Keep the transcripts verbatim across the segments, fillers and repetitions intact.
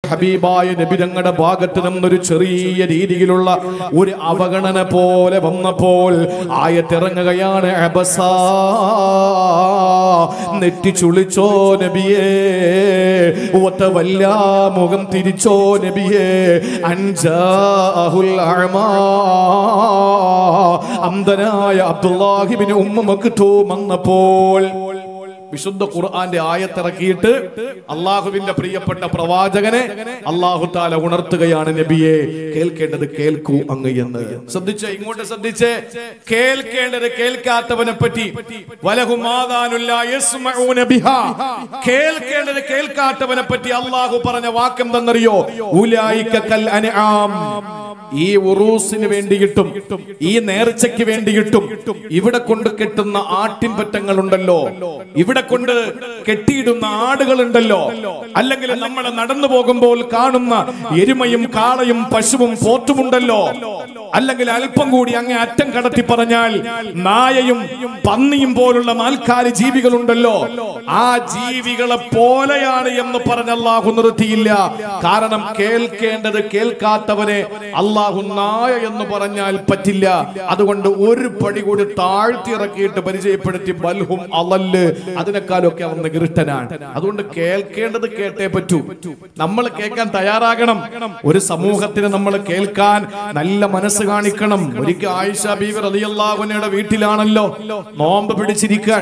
ഹബീബായ നബി തങ്ങളുടെ ഭാഗത്ത് നിന്നൊരു ചെറിയ രീതിയിലുള്ള ഒരു അവഗണന പോലെ വന്നപ്പോൾ ആയത്തിറങ്ങുകയാണ്. അബസാ, നെറ്റി ചുളിച്ചോ നബിയേ, വതവല്ല, മുഖം തിരിച്ചോ നബിയേ, അൻജാഹുൽ അഅമാ, അന്ധനായ അബ്ദുല്ലാഹി ഇബ്നു ഉമ്മ മക്തൂം വന്നപ്പോൾ വിശുദ്ധ ഖുർആന്റെ ആയത്തിറക്കിയിട്ട് അള്ളാഹുവിന്റെ പ്രിയപ്പെട്ട പ്രവാചകനെ അള്ളാഹു താല ഉണർത്തുകയാണ്. നബിയെ, കേൾക്കേണ്ടത് കേൾക്കൂ അങ്ങ് എന്ന്. ശ്രദ്ധിച്ചേ, ഇങ്ങോട്ട് ശ്രദ്ധിച്ചേ. കേൾക്കേണ്ടത് കേൾക്കാത്തവനെ പറ്റി കേൾക്കേണ്ടത് കേൾക്കാത്തവനെ പറ്റി അള്ളാഹു പറഞ്ഞ വാക്കെന്തെന്നറിയോ? ഉലൈക കൽ അൻആം. ഈ ഉറൂസിന് വേണ്ടിയിട്ടും ഈ നേർച്ചയ്ക്ക് വേണ്ടിയിട്ടും ഇവിടെ കൊണ്ട് കെട്ടുന്ന ആട്ടിൻപറ്റങ്ങളുണ്ടല്ലോ, ഇവിടെ കൊണ്ട് കെട്ടിയിടുന്ന ആടുകളുണ്ടല്ലോ, അല്ലെങ്കിൽ നമ്മൾ നടന്നു പോകുമ്പോൾ കാണുന്ന എരുമയും കാളയും പശുവും പോത്തുമുണ്ടല്ലോ, അല്ലെങ്കിൽ അല്പം കൂടി അങ്ങേ അറ്റം കടത്തി പറഞ്ഞാൽ നായയും പന്നിയും പോലുള്ള നാൽക്കാലി ജീവികളുണ്ടല്ലോ, ആ ജീവികളെ പോലെയാണ് എന്ന് പറഞ്ഞ അല്ലാഹു നിർത്തിയില്ല. കാരണം കേൾക്കേണ്ടത് കേൾക്കാത്തവനെ അല്ലാഹു നായ എന്ന് പറഞ്ഞാൽ പറ്റില്ല. അതുകൊണ്ട് ഒരു പടി കൂടി താഴ്ത്തിയിറക്കിയിട്ട് പരിചയപ്പെടുത്തി ബൽഹും അളല്ല്, അതിനേക്കാളൊക്കെ അവൻ നികൃഷ്ടനാണ്. അതുകൊണ്ട് കേൾക്കേണ്ടത് കേട്ടേ പറ്റൂ. നമ്മൾ കേൾക്കാൻ തയ്യാറാകണം. ഒരു സമൂഹത്തിന് നമ്മൾ കേൾക്കാൻ നല്ല മനസ്സ് കാണിക്കണം. ഒരിക്കൽ ആയിഷ ബീവി റളിയല്ലാഹു അൻഹയുടെ വീട്ടിലാണല്ലോ നോമ്പ് പിടിച്ചിരിക്കാൻ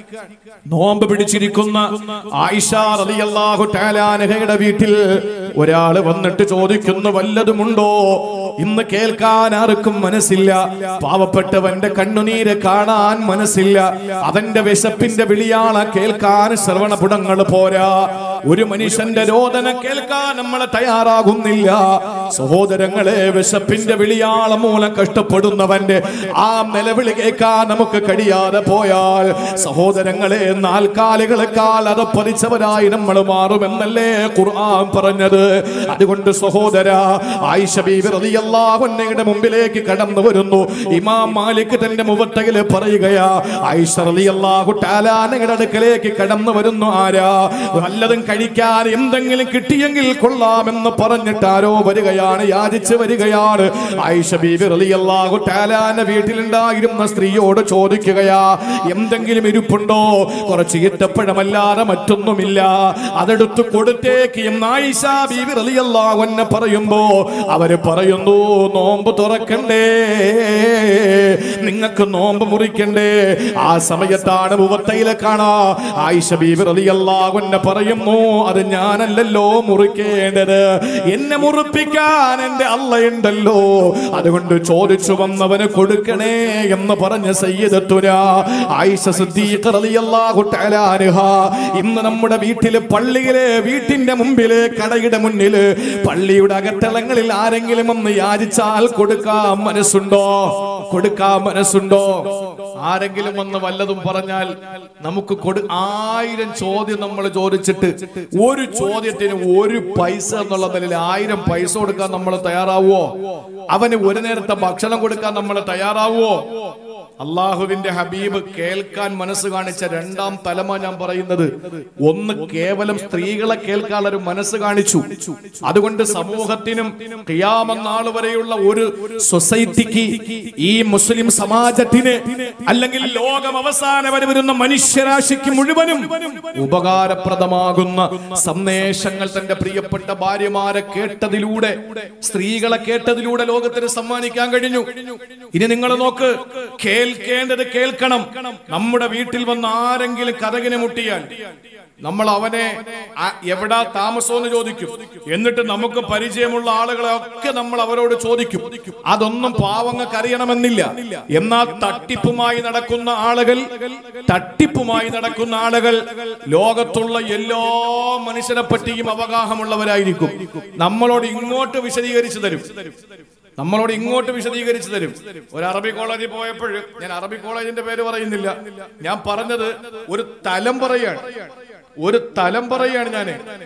നോമ്പ് പിടിച്ചിരിക്കുന്ന ആയിഷ റളിയല്ലാഹു തആല അൻഹയുടെ വീട്ടിൽ ഒരാള് വന്നിട്ട് ചോദിക്കുന്നു, വല്ലതുമുണ്ടോ? ഇന്ന് കേൾക്കാൻ ആർക്കും മനസ്സില്ല. പാവപ്പെട്ടവന്റെ കണ്ണുനീര് കാണാൻ മനസ്സില്ല. അവന്റെ വിശപ്പിന്റെ വിളിയാള കേൾക്കാൻ ശ്രവണപുടങ്ങൾ പോരാ. ഒരു മനുഷ്യന്റെ രോദന കേൾക്കാൻ നമ്മളെ തയ്യാറാകുന്നില്ല. സഹോദരങ്ങളെ, വിശപ്പിന്റെ വിളിയാളം മൂലം കഷ്ടപ്പെടുന്നവന്റെ ആ നിലവിളി കേൾക്കാൻ നമുക്ക് കഴിയാതെ പോയാൽ സഹോദരങ്ങളെ, നാൽക്കാലികളെക്കാൾ അത് പതിച്ചവരായി നമ്മൾ മാറുമെന്നല്ലേ ഖുർആൻ പറഞ്ഞത്. അതുകൊണ്ട് സഹോദര, ആയിഷ ബീവി റളിയല്ലാഹു അൻഹയുടെ മുമ്പിലേക്ക് കടന്നു വരുന്നു. ഇമാം മാലിക് തന്റെ മുവത്തയിൽ പറയുകയാ, ആയിഷ റളിയല്ലാഹു തആല അൻഹയുടെ അടുക്കലേക്ക് കടന്നു വരുന്നു. ആരാ? വല്ലതും കഴിക്കാൻ എന്തെങ്കിലും കിട്ടിയെങ്കിൽ കൊള്ളാമെന്ന് പറഞ്ഞിട്ട് ആരോ വരികയാണ്, യാചിച്ച് വരികയാണ്. ആയിഷ ബീവി റളിയല്ലാഹു തആല അൻഹ വീട്ടിലുണ്ടായിരുന്ന സ്ത്രീയോട് ചോദിക്കുകയാ, എന്തെങ്കിലും ഇരിപ്പുണ്ടോ? കുറച്ച് ഈത്തപ്പഴമല്ലാതെ മറ്റൊന്നുമില്ല, അതെടുത്ത് കൊടുത്തേക്ക് എന്ന് ആയിഷ ബീവി റളിയല്ലാഹു അൻഹ പറയുമ്പോ അവര് പറയുന്നു, നോമ്പ് തുറക്കണ്ടേ, നിങ്ങൾക്ക് നോമ്പ് മുറിക്കണ്ടേ? ആ സമയത്താണ് മുവത്തയിലെ കാണാ ആയിഷ ബീവി റളിയല്ലാഹു അൻഹ പറയുന്നു, അത് ഞാനല്ലല്ലോ മുറിക്കേണ്ടത്, എന്നെ മുറിപ്പിക്കാൻ എന്റെ അള്ളയുണ്ടല്ലോ, അതുകൊണ്ട് ചോദിച്ചു വന്നവന് കൊടുക്കണേ എന്ന് പറഞ്ഞ സയ്യിദത്തുനാ ആയിഷ സിദ്ദീഖ റളിയല്ലാഹു തആല അൻഹ ഇന്ന് നമ്മുടെ വീട്ടിലെ പള്ളിയിലെ വീട്ടിന്റെ മുമ്പിലെ കടയുടെ മുന്നില് പള്ളിയുടെ അകത്തളങ്ങളിൽ ആരെങ്കിലും ഒന്ന് യാചിച്ചാൽ കൊടുക്കാൻ മനസ്സുണ്ടോ? കൊടുക്കാൻ മനസ്സുണ്ടോ? ആരെങ്കിലും വന്ന് വല്ലതും പറഞ്ഞാൽ നമുക്ക് കൊടു ആയിരം ചോദ്യം നമ്മൾ ചോദിച്ചിട്ട് ഒരു ചോദ്യത്തിന് ഒരു പൈസ എന്നുള്ള നിലയിൽ ആയിരം പൈസ കൊടുക്കാൻ നമ്മൾ തയ്യാറാവോ? അവന് ഒരു നേരത്തെ ഭക്ഷണം കൊടുക്കാൻ നമ്മൾ തയ്യാറാവോ? അള്ളാഹുവിന്റെ ഹബീബ് കേൾക്കാൻ മനസ്സ് കാണിച്ച രണ്ടാം തലമ ഞാൻ പറയുന്നത്, ഒന്ന് കേവലം സ്ത്രീകളെ കേൾക്കാൻ ഒരു മനസ്സ് കാണിച്ചു. അതുകൊണ്ട് സമൂഹത്തിനും ഖിയാമത്ത് നാൾ വരെയുള്ള ഒരു സൊസൈറ്റിക്ക്, ഈ മുസ്ലിം സമാജത്തിന്, അല്ലെങ്കിൽ ലോകം അവസാനം വരെ വരുന്ന മനുഷ്യരാശിക്ക് മുഴുവനും ഉപകാരപ്രദമാകുന്ന സന്ദേശങ്ങൾ തന്റെ പ്രിയപ്പെട്ട ഭാര്യമാരെ കേട്ടതിലൂടെ, സ്ത്രീകളെ കേട്ടതിലൂടെ ലോകത്തിന് സമ്മാനിക്കാൻ കഴിഞ്ഞു. ഇനി നിങ്ങൾ നോക്ക്, കേൾക്കേണ്ടത് കേൾക്കണം. നമ്മുടെ വീട്ടിൽ വന്ന് ആരെങ്കിലും കതകിനെ മുട്ടിയാൽ നമ്മൾ അവനെ എവിടാ താമസമെന്ന് ചോദിക്കും. എന്നിട്ട് നമുക്ക് പരിചയമുള്ള ആളുകളെ ഒക്കെ നമ്മൾ അവരോട് ചോദിക്കും. അതൊന്നും പാവങ്ങൾക്ക് അറിയണമെന്നില്ല. എന്നാൽ തട്ടിപ്പുമായി നടക്കുന്ന ആളുകൾ തട്ടിപ്പുമായി നടക്കുന്ന ആളുകൾ ലോകത്തുള്ള എല്ലാ മനുഷ്യരെ പറ്റിയും അവഗാഹമുള്ളവരായിരിക്കും. നമ്മളോട് ഇങ്ങോട്ട് വിശദീകരിച്ചു തരും നമ്മളോട് ഇങ്ങോട്ട് വിശദീകരിച്ചു തരും. ഒരു അറബി കോളേജിൽ പോയപ്പോൾ, ഞാൻ അറബി കോളേജിന്റെ പേര് പറയുന്നില്ല, ഞാൻ പറഞ്ഞത് ഒരു തലം പറയാണ് ഒരു തലം പറയാണ് ഞാന്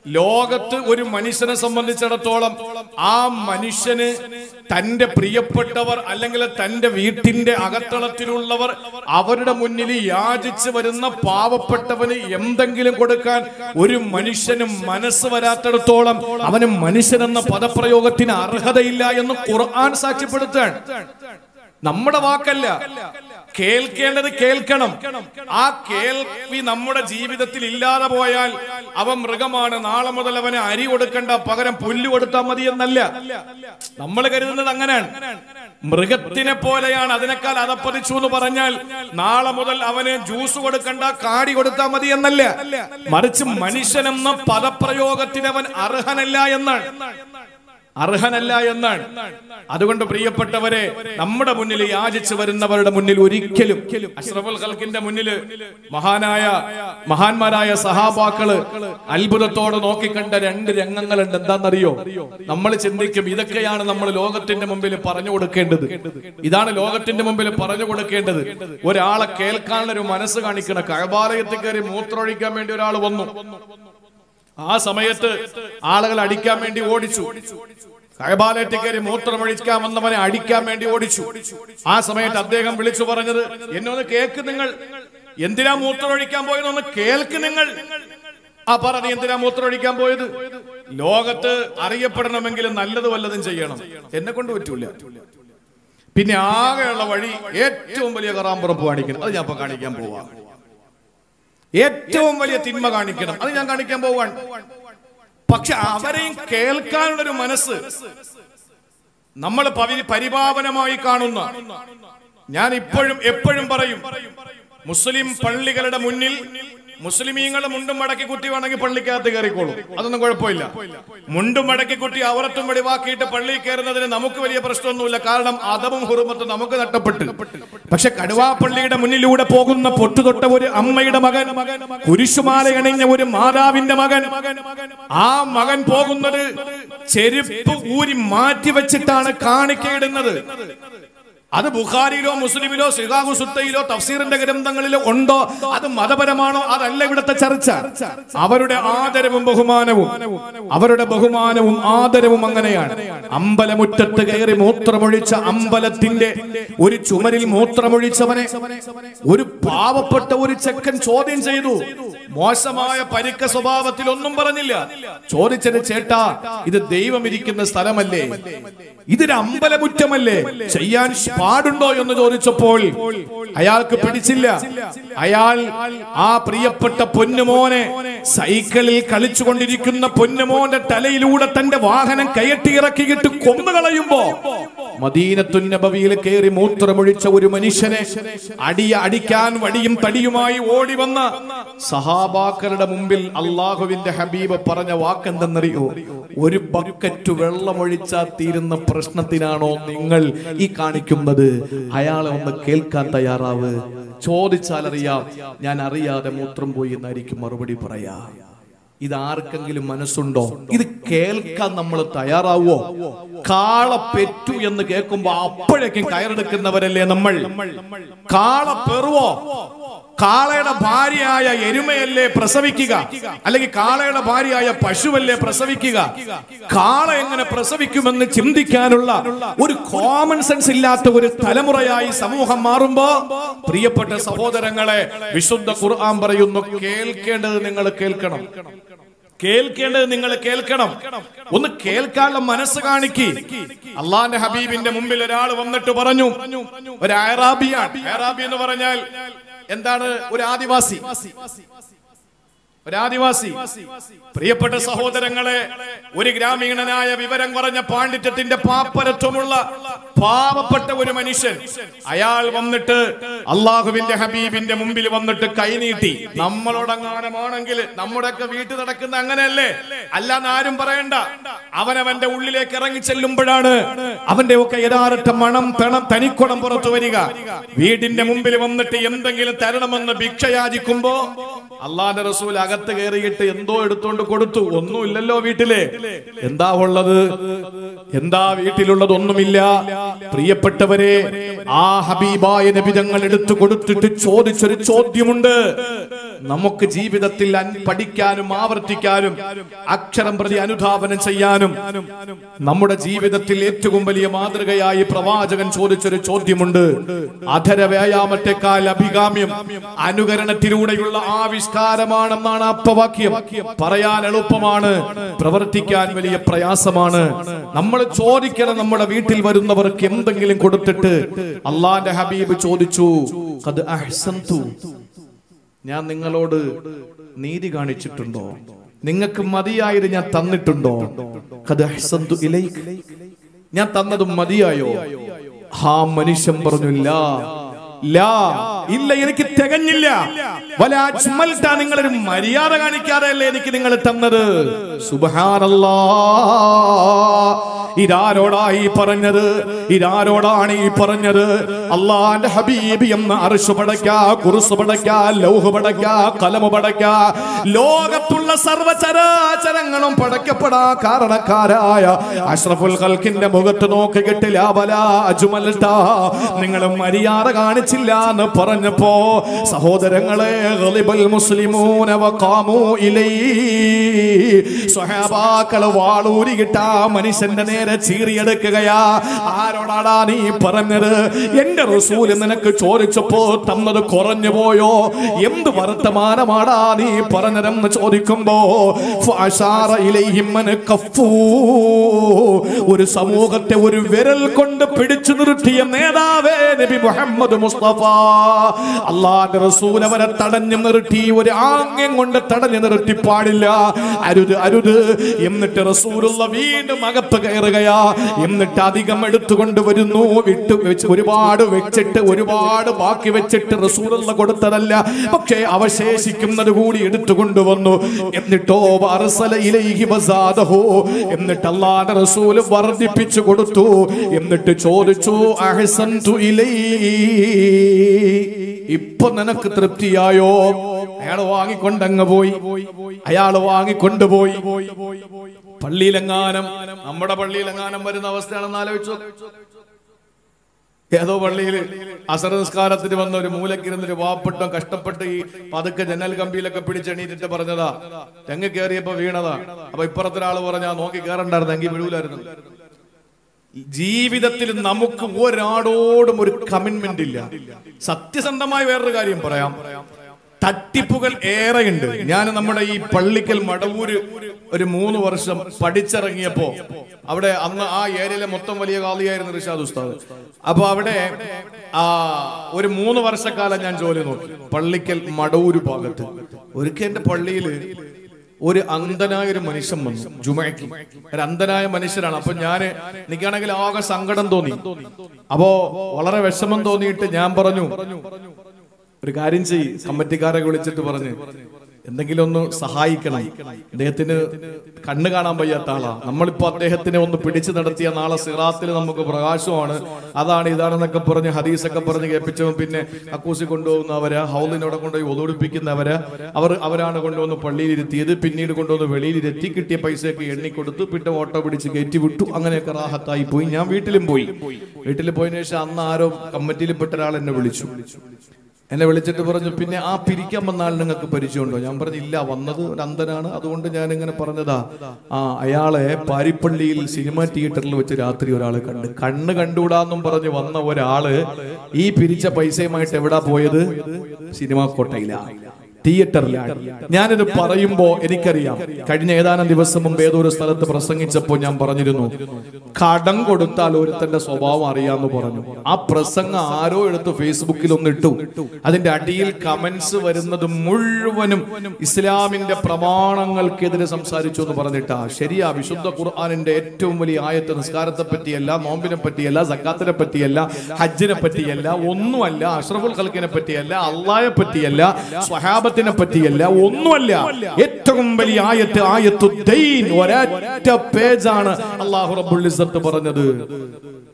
ലോകത്ത് ഒരു മനുഷ്യനെ സംബന്ധിച്ചിടത്തോളം ആ മനുഷ്യന് തന്റെ പ്രിയപ്പെട്ടവർ അല്ലെങ്കിൽ തന്റെ വീട്ടിന്റെ അകത്തളത്തിലുള്ളവർ അവരുടെ മുന്നിൽ യാചിച്ച് വരുന്ന പാവപ്പെട്ടവന് എന്തെങ്കിലും കൊടുക്കാൻ ഒരു മനുഷ്യന് മനസ്സ് വരാത്തിടത്തോളം അവന് മനുഷ്യനെന്ന പദപ്രയോഗത്തിന് അർഹതയില്ല എന്ന് ഖുർആൻ സാക്ഷ്യപ്പെടുത്തുകയാണ്. നമ്മുടെ വാക്കല്ല, കേൾക്കേണ്ടത് കേൾക്കണം. ആ കേൾവി നമ്മുടെ ജീവിതത്തിൽ ഇല്ലാതെ പോയാൽ അവൻ മൃഗമാണ്, നാളെ മുതൽ അവന് അരി കൊടുക്കണ്ട, പകരം പുല്ല് കൊടുത്താൽ മതി എന്നല്ല നമ്മൾ കരുതുന്നത്. അങ്ങനെയാണ്, മൃഗത്തിനെ പോലെയാണ്, അതിനേക്കാൾ അതപ്പതിച്ചു എന്ന് പറഞ്ഞാൽ നാളെ മുതൽ അവന് ജ്യൂസ് കൊടുക്കണ്ട, കാടി കൊടുത്താൽ മതി എന്നല്ല, മറിച്ച് മനുഷ്യനെന്ന പദപ്രയോഗത്തിന് അവൻ അർഹനല്ല എന്നാണ്, അർഹനല്ല എന്നാണ്. അതുകൊണ്ട് പ്രിയപ്പെട്ടവരെ, നമ്മുടെ മുന്നിൽ യാചിച്ചു വരുന്നവരുടെ മുന്നിൽ ഒരിക്കലും, അഷ്റഫുൽ ഖൽഖിന്റെ മുന്നിൽ മഹാനായ മഹാന്മാരായ സഹാബാക്കള് അത്ഭുതത്തോടെ നോക്കിക്കണ്ട രണ്ട് രംഗങ്ങളുണ്ട്. എന്താണെന്നറിയോ? നമ്മൾ ചിന്തിക്കും ഇതൊക്കെയാണ് നമ്മൾ ലോകത്തിന്റെ മുമ്പിൽ പറഞ്ഞു കൊടുക്കേണ്ടത്, ഇതാണ് ലോകത്തിന്റെ മുമ്പിൽ പറഞ്ഞു കൊടുക്കേണ്ടത്. ഒരാളെ കേൾക്കാനൊരു മനസ്സ് കാണിക്കണം. കഅബാലയത്തിൽ കയറി മൂത്രമൊഴിക്കാൻ വേണ്ടി ഒരാൾ വന്നു. ആ സമയത്ത് ആളുകൾ അടിക്കാൻ വേണ്ടി ഓടിച്ചു. കഅബാലയത്തിൽ കയറി മൂത്രമൊഴിക്കാൻ വന്നവനെ അടിക്കാൻ വേണ്ടി ഓടിച്ചു. ആ സമയത്ത് അദ്ദേഹം വിളിച്ചു പറഞ്ഞത്, എന്നൊന്ന് കേക്ക്, നിങ്ങൾ എന്തിനാ മൂത്രമൊഴിക്കാൻ പോയതെന്ന് കേൾക്ക് നിങ്ങൾ. ആ പറഞ്ഞ് എന്തിനാ മൂത്രമൊഴിക്കാൻ പോയത്? ലോകത്ത് അറിയപ്പെടണമെങ്കിൽ നല്ലത് വല്ലതും ചെയ്യണം, എന്നെ കൊണ്ട് പറ്റൂല. പിന്നെ ആകെയുള്ള വഴി ഏറ്റവും വലിയ കറാമ്പുറപ്പ് കാണിക്കണം, അത് ഞാൻ ഇപ്പൊ കാണിക്കാൻ പോവാ. ഏറ്റവും വലിയ തിന്മ കാണിക്കണം, അത് ഞാൻ കാണിക്കാൻ പോവാൻ. പക്ഷെ അവരെയും കേൾക്കാനുള്ളൊരു മനസ്സ് നമ്മൾ പരിപാവനമായി കാണുന്ന, ഞാൻ ഇപ്പോഴും എപ്പോഴും പറയും, മുസ്ലിം പള്ളികളുടെ മുന്നിൽ മുസ്ലിമീങ്ങൾ മുണ്ടും മടക്കി കുട്ടി വേണമെങ്കിൽ പള്ളിക്കകത്ത് കയറിക്കോളും, അതൊന്നും കുഴപ്പമില്ല. മുണ്ടും മടക്കി കുട്ടി അവറത്തും വെളിവാക്കിയിട്ട് പള്ളിയിൽ കയറുന്നതിന് നമുക്ക് വലിയ പ്രശ്നമൊന്നുമില്ല, കാരണം അദബും ഹുറുമത്തും നമുക്ക് നഷ്ടപ്പെട്ടു. പക്ഷെ കടുവാപ്പള്ളിയുടെ മുന്നിലൂടെ പോകുന്ന പൊട്ടുതൊട്ട ഒരു അമ്മയുടെ മകൻ, കുരിശുമാല അണിഞ്ഞ ഒരു മാതാവിന്റെ മകൻ, ആ മകൻ പോകുന്നത് ചെരുപ്പ് ഊരി മാറ്റി വെച്ചിട്ടാണ് കാണിക്കയിടുന്നത്. അത് ബുഖാരിയിലോ മുസ്ലിമിലോ സിഹാഹു സുത്തയിലോ തഫ്സീറിന്റെ ഗ്രന്ഥങ്ങളിലോ ഉണ്ടോ? അത് മതപരമാണോ? അതല്ല ഇവിടുത്തെ ചർച്ച. അവരുടെ ആദരവും ബഹുമാനവും, അവരുടെ ബഹുമാനവും ആദരവും അങ്ങനെയാണ്. അമ്പലമുറ്റത്ത് കയറി മൂത്രമൊഴിച്ച, അമ്പലത്തിന്റെ ഒരു ചുമരിൽ മൂത്രമൊഴിച്ചവനെ ഒരു പാവപ്പെട്ട ഒരു ചെക്കൻ ചോദ്യം ചെയ്തു. മോശമായ പരിക്ക സ്വഭാവത്തിൽ ഒന്നും പറഞ്ഞില്ല. ചോദിച്ചത്, ചേട്ടാ ഇത് ദൈവം ഇരിക്കുന്ന സ്ഥലമല്ലേ, ഇതൊരു അമ്പലമുറ്റമല്ലേ, ചെയ്യാൻ പാടുണ്ടോ എന്ന് ചോദിച്ചപ്പോൾ അയാൾക്ക് പിടിച്ചില്ല. അയാൾ ആ പ്രിയപ്പെട്ട പൊന്നുമോനെ, സൈക്കിളിൽ കളിച്ചുകൊണ്ടിരിക്കുന്ന പൊന്നുമോന്റെ തലയിലൂടെ തന്റെ വാഹനം കയറ്റിയിറക്കിയിട്ട് കൊന്നുകളയുമ്പോ മദീനത്തുൻ നബവിയിൽ കയറി മൂത്രമൊഴിച്ച ഒരു മനുഷ്യനെ അടിയ അടിക്കാൻ വടിയും തടിയുമായി ഓടി വന്ന സഹാബാക്കളുടെ മുമ്പിൽ അള്ളാഹുവിന്റെ ഹബീബ് പറഞ്ഞ വാക്കെന്തെന്നറിയോ? ഒരു ബക്കറ്റ് വെള്ളമൊഴിച്ചാൽ തീരുന്ന പ്രശ്നത്തിനാണോ നിങ്ങൾ ഈ കാണിക്കുന്നത്? അയാളെ ഒന്ന് കേൾക്കാൻ തയ്യാറാവ്. ചോദിച്ചാൽ അറിയാം, ഞാൻ അറിയാതെ മൂത്രം പോയി എന്നായിരിക്കും മറുപടി പറയാ. ഇത് ആർക്കെങ്കിലും മനസ്സുണ്ടോ? ഇത് കേൾക്കാൻ നമ്മൾ തയ്യാറാവോ? കാള പെറ്റു എന്ന് കേൾക്കുമ്പോ അപ്പോഴേക്കും കയറെടുക്കുന്നവരല്ലേ നമ്മൾ. കാള പെറുവോ? കാളയുടെ ഭാര്യയായ എരുമയല്ലേ പ്രസവിക്കുക, അല്ലെങ്കിൽ കാളയുടെ ഭാര്യയായ പശുവല്ലേ പ്രസവിക്കുക? കാള എങ്ങനെ പ്രസവിക്കുമെന്ന് ചിന്തിക്കാനുള്ള ഒരു കോമൺ സെൻസ് ഇല്ലാത്ത ഒരു തലമുറയായി സമൂഹം മാറുമ്പോ, പ്രിയപ്പെട്ട സഹോദരങ്ങളെ, വിശുദ്ധ ഖുർആൻ പറയുന്നു, കേൾക്കേണ്ടത് നിങ്ങൾ കേൾക്കണം, കേൾക്കേണ്ടത് നിങ്ങൾ കേൾക്കണം. ഒന്ന് കേൾക്കാനുള്ള മനസ്സ് കാണിക്ക്. അള്ളാന്റെ ഹബീബിന്റെ മുമ്പിൽ ഒരാൾ വന്നിട്ട് പറഞ്ഞു, ഒരു അറാബിയാണ്. അറാബി എന്ന് പറഞ്ഞാൽ എന്താണ്? ഒരു ആദിവാസി, ഒരു ആദിവാസി. പ്രിയപ്പെട്ട സഹോദരങ്ങളെ, ഒരു ഗ്രാമീണനായ വിവരം കുറഞ്ഞ പാണ്ഡിത്യത്തിന്റെ പാപ്പരത്വമുള്ള പാവപ്പെട്ട ഒരു മനുഷ്യൻ, അയാൾ വന്നിട്ട് അള്ളാഹുവിന്റെ ഹബീബിന്റെ മുമ്പിൽ വന്നിട്ട് കൈനീട്ടി. നമ്മളോടങ്ങാനമാണെങ്കിൽ നമ്മുടെയൊക്കെ വീട്ടിൽ നടക്കുന്ന അങ്ങനെയല്ലേ? അല്ലാന്ന് ആരും പറയണ്ട. അവനവന്റെ ഉള്ളിലേക്ക് ഇറങ്ങി ചെല്ലുമ്പോഴാണ് അവന്റെ ഒക്കെ യഥാർത്ഥ മണം തണം തനിക്കുണം പുറത്തു വരിക. വീടിന്റെ മുമ്പിൽ വന്നിട്ട് എന്തെങ്കിലും തരണമെന്ന് ഭിക്ഷ യാചിക്കുമ്പോ അള്ളാന്റെ റസൂൽ അകത്ത് കയറിയിട്ട് എന്തോ എടുത്തോണ്ട് കൊടുത്തു. ഒന്നുമില്ലല്ലോ വീട്ടില്. എന്താ ഉള്ളത്? എന്താ വീട്ടിലുള്ളത്? ഒന്നുമില്ല. പ്രിയപ്പെട്ടവരെ, ആ ഹബീബായ നബി തങ്ങൾ എടുത്തു കൊടുത്തിട്ട് ചോദിച്ചൊരു ചോദ്യമുണ്ട്. നമുക്ക് ജീവിതത്തിൽ പഠിക്കാനും ആവർത്തിക്കാനും അക്ഷരം പ്രതി അനുധാവനം ചെയ്യാനും നമ്മുടെ ജീവിതത്തിൽ ഏറ്റവും വലിയ മാതൃകയായി പ്രവാചകൻ ചോദിച്ചൊരു ചോദ്യമുണ്ട്. അധര വ്യായാമത്തെക്കാൾ അഭികാമ്യം അനുകരണത്തിലൂടെയുള്ള ആവിഷ്കാരമാണെന്നാണ് അപ്പവാക്യം. പറയാൻ എളുപ്പമാണ്, പ്രവർത്തിക്കാൻ വലിയ പ്രയാസമാണ്. നമ്മൾ ചോദിക്കണം, നമ്മുടെ വീട്ടിൽ വരുന്നവർക്ക് എന്തെങ്കിലും കൊടുത്തിട്ട്. അള്ളാന്റെ ഹബീബ് ചോദിച്ചു, ഖദ് അഹ്സൻതു, ഞാൻ നിങ്ങളോട് നീതി കാണിച്ചിട്ടുണ്ടോ? നിങ്ങൾക്ക് മതിയായത് ഞാൻ തന്നിട്ടുണ്ടോ? ഖദ് അഹ്സൻതു ഇലൈക്, ഞാൻ തന്നതും മതിയായോ? ആ മനുഷ്യൻ പറഞ്ഞു, ലാ ലാ, ഇല്ല, എനിക്ക് തികഞ്ഞില്ല. വലാജ്മൽത, നിങ്ങളൊരു മര്യാദ കാണിക്കാതെയല്ലേ എനിക്ക് നിങ്ങൾ തന്നത്. സുബ്ഹാനല്ലാഹ്. ഇതാരോടായി പറഞ്ഞത്? ഇതാരോടാണ് ഈ പറഞ്ഞത്? അള്ളാന്റെ ഹബീബ് എന്ന് അർശ് പടയ്ക്കാ, കുർസ് പടയ്ക്കാ, ലൗഹ് പടയ്ക്കാ, കലമ് പടയ്ക്കാ, ലോകത്തുള്ള സർവചരാചരങ്ങളും പടയ്ക്കപ്പെടാ കാരണക്കാരായ അഷ്റഫുൽ ഖൽഖിന്റെ മുഖത്ത് നോക്കിയിട്ട് ലാ വലാ അജ്മൽത, നിങ്ങൾ മര്യാദ കാണിച്ചില്ല എന്ന് പറഞ്ഞപ്പോ സഹോദരങ്ങളെ, ഗളിബൽ മുസ്ലിമൂന വഖാമു ഇലൈ, സ്വഹാബാക്കൾ വാളൂരിയിട്ട മനുഷ്യന്റെ നേരെ ചീറിയെടുക്കുകയാ. ആരോടാടാ നീ പറഞ്ഞത്? എന്റെ റസൂൽ നിനക്ക് ചോദിച്ചപ്പോ തന്നത് കുറഞ്ഞു പോയോ? എന്ത് വർത്തമാനമാടാ നീ പറഞ്ഞതെന്ന് ചോദിക്കുമ്പോ ഫഅശാറ ഇലൈഹിം മൻ കഫൂ, ഒരു സമൂഹത്തെ ഒരു വിരൽ കൊണ്ട് പിടിച്ചു നിർത്തിയ നേതാവേ നബി മുഹമ്മദ് മുസ്തഫ. അല്ലാഹുവിന്റെ റസൂൽ അവരെ തടഞ്ഞു നിർത്തി, ഒരു ആംഗ്യം കൊണ്ട് തടഞ്ഞു നിർത്തി പാടില്ല. അരുത് അരുത്. എന്നിട്ട് റസൂലുള്ള വീണ്ടും അകത്ത് കയറുകയാ. എന്നിട്ട് അധികം എടുത്തുകൊണ്ട് വരുന്നു. വിട്ടു ഒരുപാട് വെച്ചിട്ട് ഒരുപാട് ബാക്കി വെച്ചിട്ട് റസൂലുള്ള കൊടുത്തതല്ല, പക്ഷേ അവശേഷിക്കുന്നത് കൂടി എടുത്തുകൊണ്ടുവന്നു. എന്നിട്ടോ വഅർസല ഇലൈഹി വസാദഹു, എന്നിട്ട് അല്ലാഹുവിന്റെ റസൂൽ വർദ്ധിപ്പിച്ചു കൊടുത്തു. എന്നിട്ട് ചോദിച്ചു, അഹ്സൻതു ഇലൈഹി, ഇപ്പൊ നിനക്ക് തൃപ്തിയായോ? അയാൾ വാങ്ങിക്കൊണ്ടങ്ങ് പോയി. അയാൾ വാങ്ങിക്കൊണ്ടുപോയി. പള്ളിയിലെങ്ങാനം, നമ്മുടെ പള്ളിയിലെങ്ങാനം വരുന്ന അവസ്ഥയാണെന്ന് ആലോചിച്ചു. ഏതോ പള്ളിയിൽ അസർ നിസ്കാരത്തിന് വന്ന ഒരു മൂലക്കിരുന്നൊരു വാപ്പെട്ടം കഷ്ടപ്പെട്ട് ഈ പതുക്കെ ജനൽ കമ്പിയിലൊക്കെ പിടിച്ചെണീറ്റിട്ട് പറഞ്ഞതാ, തെങ്ങ് കയറിയപ്പോ വീണതാ. അപ്പൊ ഇപ്പുറത്തൊരാള് പറഞ്ഞാ നോക്കി കയറണ്ടായിരുന്നു, എങ്കിൽ വീഴൂലായിരുന്നു. ജീവിതത്തിൽ നമുക്ക് ഒരാളോടും ഒരു കമ്മിറ്റ്മെന്റ് ഇല്ല. സത്യസന്ധമായി വേറൊരു കാര്യം പറയാം, തട്ടിപ്പുകൾ ഏറെയുണ്ട്. ഞാൻ നമ്മുടെ ഈ പള്ളിക്കൽ മടവൂര് ഒരു മൂന്ന് വർഷം പഠിച്ചിറങ്ങിയപ്പോ അവിടെ അന്ന് ആ ഏരിയയിലെ മൊത്തം വലിയ ഖാദിയായിരുന്നു റിഷാദ് ഉസ്താദ്. അപ്പൊ അവിടെ ആ ഒരു മൂന്ന് വർഷക്കാലം ഞാൻ ജോലി നോക്കി പള്ളിക്കൽ മടവൂര് ഭാഗത്ത്. ഒരിക്കൽ എന്റെ പള്ളിയില് ഒരു അന്ധനായ ഒരു മനുഷ്യൻ വന്നു ജുമയ്ക്ക്. ഒരു അന്ധനായ മനുഷ്യനാണ്. അപ്പൊ ഞാന് എനിക്കാണെങ്കിൽ ആകെ സങ്കടം തോന്നി. അപ്പോ വളരെ വിഷമം തോന്നിയിട്ട് ഞാൻ പറഞ്ഞു, ഒരു കാര്യം ചെയ്യ്, കമ്മിറ്റിക്കാരെ വിളിച്ചിട്ട് പറഞ്ഞ് എന്തെങ്കിലും ഒന്ന് സഹായിക്കണം. അദ്ദേഹത്തിന് കണ്ണ് കാണാൻ വയ്യാത്ത ആളാ. നമ്മളിപ്പോ അദ്ദേഹത്തിനെ ഒന്ന് പിടിച്ചു നടത്തിയ നാളെ സിറാത്തിൽ നമുക്ക് പ്രകാശമാണ്, അതാണ് ഇതാണെന്നൊക്കെ പറഞ്ഞ് ഹദീസൊക്കെ പറഞ്ഞ് കേൾപ്പിച്ചവൻ പിന്നെ കക്കൂസി കൊണ്ടുപോകുന്നവരാ, ഹൗലിനോടെ കൊണ്ടുപോയി ഒതുടിപ്പിക്കുന്നവരാ, അവർ അവരാണ് കൊണ്ടുവന്ന് പള്ളിയിലിരുത്തിയത്. പിന്നീട് കൊണ്ടുവന്ന് വെളിയിലിരുത്തി കിട്ടിയ പൈസയൊക്കെ എണ്ണിക്കൊടുത്ത് പിന്നെ ഓട്ടോ പിടിച്ച് കയറ്റി വിട്ടു. അങ്ങനെയൊക്കെ റാഹത്തായി പോയി. ഞാൻ വീട്ടിലും പോയി. വീട്ടിൽ പോയതിനു ശേഷം അന്ന് ആരോ കമ്മിറ്റിയിൽപ്പെട്ട ഒരാൾ എന്നെ വിളിച്ചു. എന്നെ വിളിച്ചിട്ട് പറഞ്ഞു, പിന്നെ ആ പിരിക്കാൻ വന്ന ആൾ നിങ്ങൾക്ക് പരിചയമുണ്ടോ? ഞാൻ പറഞ്ഞു, ഇല്ല, വന്നത് ഒരു അന്ധനാണ്, അതുകൊണ്ട് ഞാൻ ഇങ്ങനെ പറഞ്ഞതാ. ആ അയാളെ പാരിപ്പള്ളിയിൽ സിനിമ തിയേറ്ററിൽ വെച്ച് രാത്രി ഒരാള് കണ്ട്, കണ്ണ് കണ്ടുകൂടാന്നും പറഞ്ഞ് വന്ന ഒരാള് ഈ പിരിച്ച പൈസയുമായിട്ട് എവിടാ പോയത്? സിനിമാ കോട്ടയിലാ, തിയേറ്ററിലാണ്. ഞാനിത് പറയുമ്പോ എനിക്കറിയാം, കഴിഞ്ഞ ഏതാനും ദിവസം മുമ്പ് ഏതൊരു സ്ഥലത്ത് പ്രസംഗിച്ചപ്പോ ഞാൻ പറഞ്ഞിരുന്നു, കടം കൊടുത്താൽ ഒരുത്തന്റെ സ്വഭാവം അറിയാന്ന് പറഞ്ഞു. ആ പ്രസംഗം ആരോ എടുത്ത് ഫേസ്ബുക്കിൽ ഒന്ന് ഇട്ടു. അതിന്റെ അടിയിൽ കമന്റ്സ് വരുന്നത് മുഴുവനും ഇസ്ലാമിന്റെ പ്രമാണങ്ങൾക്കെതിരെ സംസാരിച്ചു എന്ന് പറഞ്ഞിട്ടാ. ശരിയാ, വിശുദ്ധ ഖുർആനിന്റെ ഏറ്റവും വലിയ ആയത്ത് നിസ്കാരത്തെ പറ്റിയല്ല, നോമ്പിനെ പറ്റിയല്ല, സക്കാത്തിനെ പറ്റിയല്ല, ഹജ്ജിനെ പറ്റിയല്ല, ഒന്നുമല്ല, അഷ്റഫുൽ ഖൽഖിനെ പറ്റിയല്ല, അള്ളാഹയെ പറ്റിയല്ല, സ്വഹാബ പറ്റിയല്ല, ഒന്നുമല്ല. ഏറ്റവും വലിയ ആയത്ത് ആയത്തു ദൈൻ, ഒരൊറ്റ പേജാണ് അല്ലാഹു റബ്ബുൽ ഇസ്സത്ത് പറഞ്ഞത്.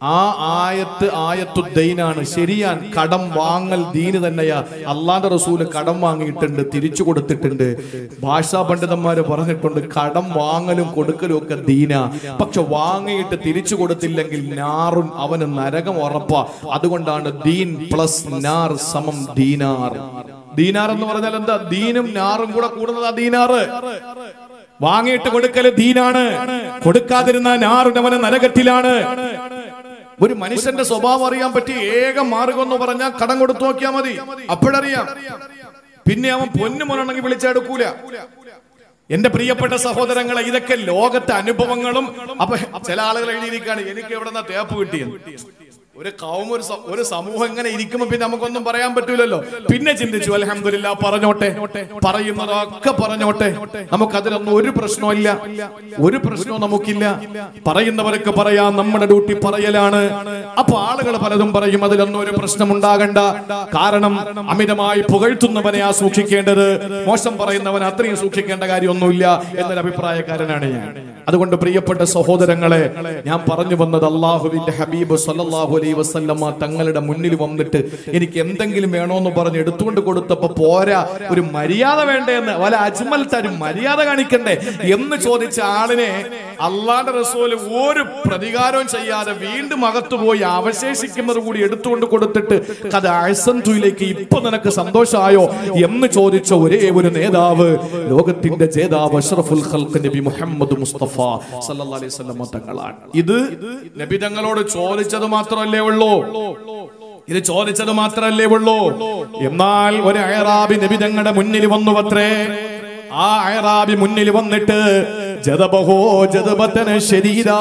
ആ ആയത്ത് ആയത്തു ദൈനാണ്. ശരിയാണ്, കടം വാങ്ങൽ ദീന് തന്നെയാ. അള്ളാന്റെ റസൂല് കടം വാങ്ങിയിട്ടുണ്ട്, തിരിച്ചു കൊടുത്തിട്ടുണ്ട്. ഭാഷാ പണ്ഡിതന്മാര് പറഞ്ഞിട്ടുണ്ട് കടം വാങ്ങലും കൊടുക്കലും ഒക്കെ ദീനാ. പക്ഷെ വാങ്ങിയിട്ട് തിരിച്ചു കൊടുത്തില്ലെങ്കിൽ നാറുൻ, അവന് നരകം ഉറപ്പാ. അതുകൊണ്ടാണ് ദീൻ പ്ലസ് നാർ സമം ദീനാർ. ദീനാർ എന്ന് പറഞ്ഞാൽ എന്താ? ദീനും നാറും കൂടെ കൂടുന്നതാ ദീനാറ്. വാങ്ങിയിട്ട് കൊടുക്കല് ദീനാണ്, കൊടുക്കാതിരുന്ന നാറുനവന് നരകത്തിലാണ്. ഒരു മനുഷ്യന്റെ സ്വഭാവം അറിയാൻ പറ്റി ഏക മാർഗം എന്ന് പറഞ്ഞാൽ കടം കൊടുത്തു നോക്കിയാൽ മതി, അപ്പോഴറിയാം. പിന്നെ അവൻ പൊന്നുമോനാണെങ്കിൽ വിളിച്ചെടുക്കൂല. എന്റെ പ്രിയപ്പെട്ട സഹോദരങ്ങളെ, ഇതൊക്കെ ലോകത്തെ അനുഭവങ്ങളും. അപ്പൊ ചില ആളുകൾ എഴുതിയിരിക്കുകയാണ് എനിക്ക് എവിടെന്നാ തേപ്പ് കിട്ടിയെന്ന്. ഒരു കൗമ ഒരു സമൂഹം ഇങ്ങനെ ഇരിക്കുമ്പോ പിന്നെ നമുക്കൊന്നും പറയാൻ പറ്റൂലല്ലോ. പിന്നെ ചിന്തിച്ചു അൽഹംദുലില്ലാ, പറഞ്ഞോട്ടെ, പറയുന്നതൊക്കെ പറഞ്ഞോട്ടെ, നമുക്കതിലൊന്നും ഒരു പ്രശ്നമില്ല, ഒരു പ്രശ്നവും നമുക്കില്ല. പറയുന്നവർക്ക് പറയാം, നമ്മുടെ ഡ്യൂട്ടി പറയലാണ്. അപ്പൊ ആളുകൾ പലതും പറയും, അതിലൊന്നും ഒരു പ്രശ്നം ഉണ്ടാകണ്ട. കാരണം അമിതമായി പുകഴ്ത്തുന്നവനെ ആ സൂക്ഷിക്കേണ്ടത്, മോശം പറയുന്നവൻ അത്രയും സൂക്ഷിക്കേണ്ട കാര്യമൊന്നുമില്ല എന്നൊരു അഭിപ്രായക്കാരനാണ് ഞാൻ. അതുകൊണ്ട് പ്രിയപ്പെട്ട സഹോദരങ്ങളെ, ഞാൻ പറഞ്ഞു വന്നത് അള്ളാഹുവിന്റെ ഹബീബ് സല്ലല്ലാഹു അലൈഹി വസല്ലമ തങ്ങളുടെ മുന്നിൽ വന്നിട്ട് എനിക്ക് എന്തെങ്കിലും വേണോന്ന് പറഞ്ഞ് എടുത്തുകൊണ്ട് കൊടുത്തപ്പോ പോരാ, ഒരു മര്യാദ വേണ്ടേ എന്ന്, വല അജ്മൽ തരും, മര്യാദ കാണിക്കണ്ടേ എന്ന് ചോദിച്ച ആളിനെ അള്ളാന്റെ റസൂല് ഒരു പ്രതികാരവും ചെയ്യാതെ വീണ്ടും അകത്തു പോയി അവശേഷിക്കുന്നത് കൂടി എടുത്തുകൊണ്ട് കൊടുത്തിട്ട് കഥ അഹ്സൻതുയിലേക്ക് ഇപ്പൊ നിനക്ക് സന്തോഷമായോ എന്ന് ചോദിച്ച ഒരേ ഒരു നേതാവ് ലോകത്തിന്റെ ജേതാവ് അഷ്റഫുൽ ഖൽഖ് നബി മുഹമ്മദ് മുസ്തഫ സല്ലല്ലാഹു അലൈഹി വസല്ലം തങ്ങളാണ്. ഇത് നബി തങ്ങളോട് ചോദിച്ചത് മാത്രമല്ലേ ഉള്ളൂ, ഇത് ചോദിച്ചത് മാത്രമല്ലേ ഉള്ളൂ. എന്നാൽ ഒരു അയറാബി നബി തങ്ങളുടെ മുന്നിൽ വന്നു അത്രേ. ആ അയറാബി മുന്നിൽ വന്നിട്ട് ജദബഹോ ജദബതന ശരീരാ,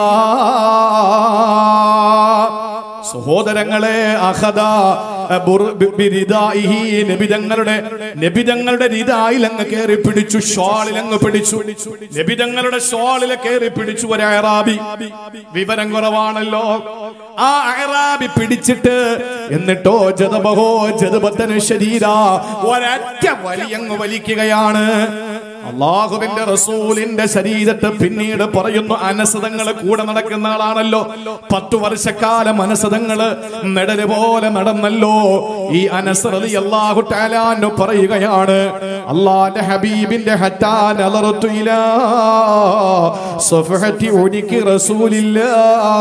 സഹോദരങ്ങളെ, അഖദ ബിരിദാഇഹി, നബിതങ്ങളുടെ നബിതങ്ങളുടെ റിദായിൽ അങ്ങ് കയറി പിടിച്ചു, ഷാളിൽ അങ്ങ് പിടിച്ചു, നബിതങ്ങളുടെ ഷാളിൽ കയറി പിടിച്ചു ഒരു അയറാബി. വിവരം കുറവാണല്ലോ. ആ അയറാബി പിടിച്ചിട്ട് എന്നിട്ടോ ജദബഹോ ജദബതന ശരീരാ, ഒരൊറ്റ വലിയങ്ങ് വലിക്കുകയാണ്. അള്ളാഹുവിന്റെ റസൂലിന്റെ ശരീരത്തെ പിന്നീട് പറയുന്നു, അനസതങ്ങള് കൂടെ നടക്കുന്ന ആളാണല്ലോ. പത്തു വർഷക്കാലം അനസതങ്ങള് നെടല് പോലെ നടന്നല്ലോ. ഈ അനസ് റളിയല്ലാഹു തആല അൻഹു പറയുകയാണ്, അല്ലാഹുവിന്റെ ഹബീബിന്റെ ഹത്താ നളറതു ഇലാ സഫഹതി ഉനികി റസൂലില്ലാഹ്,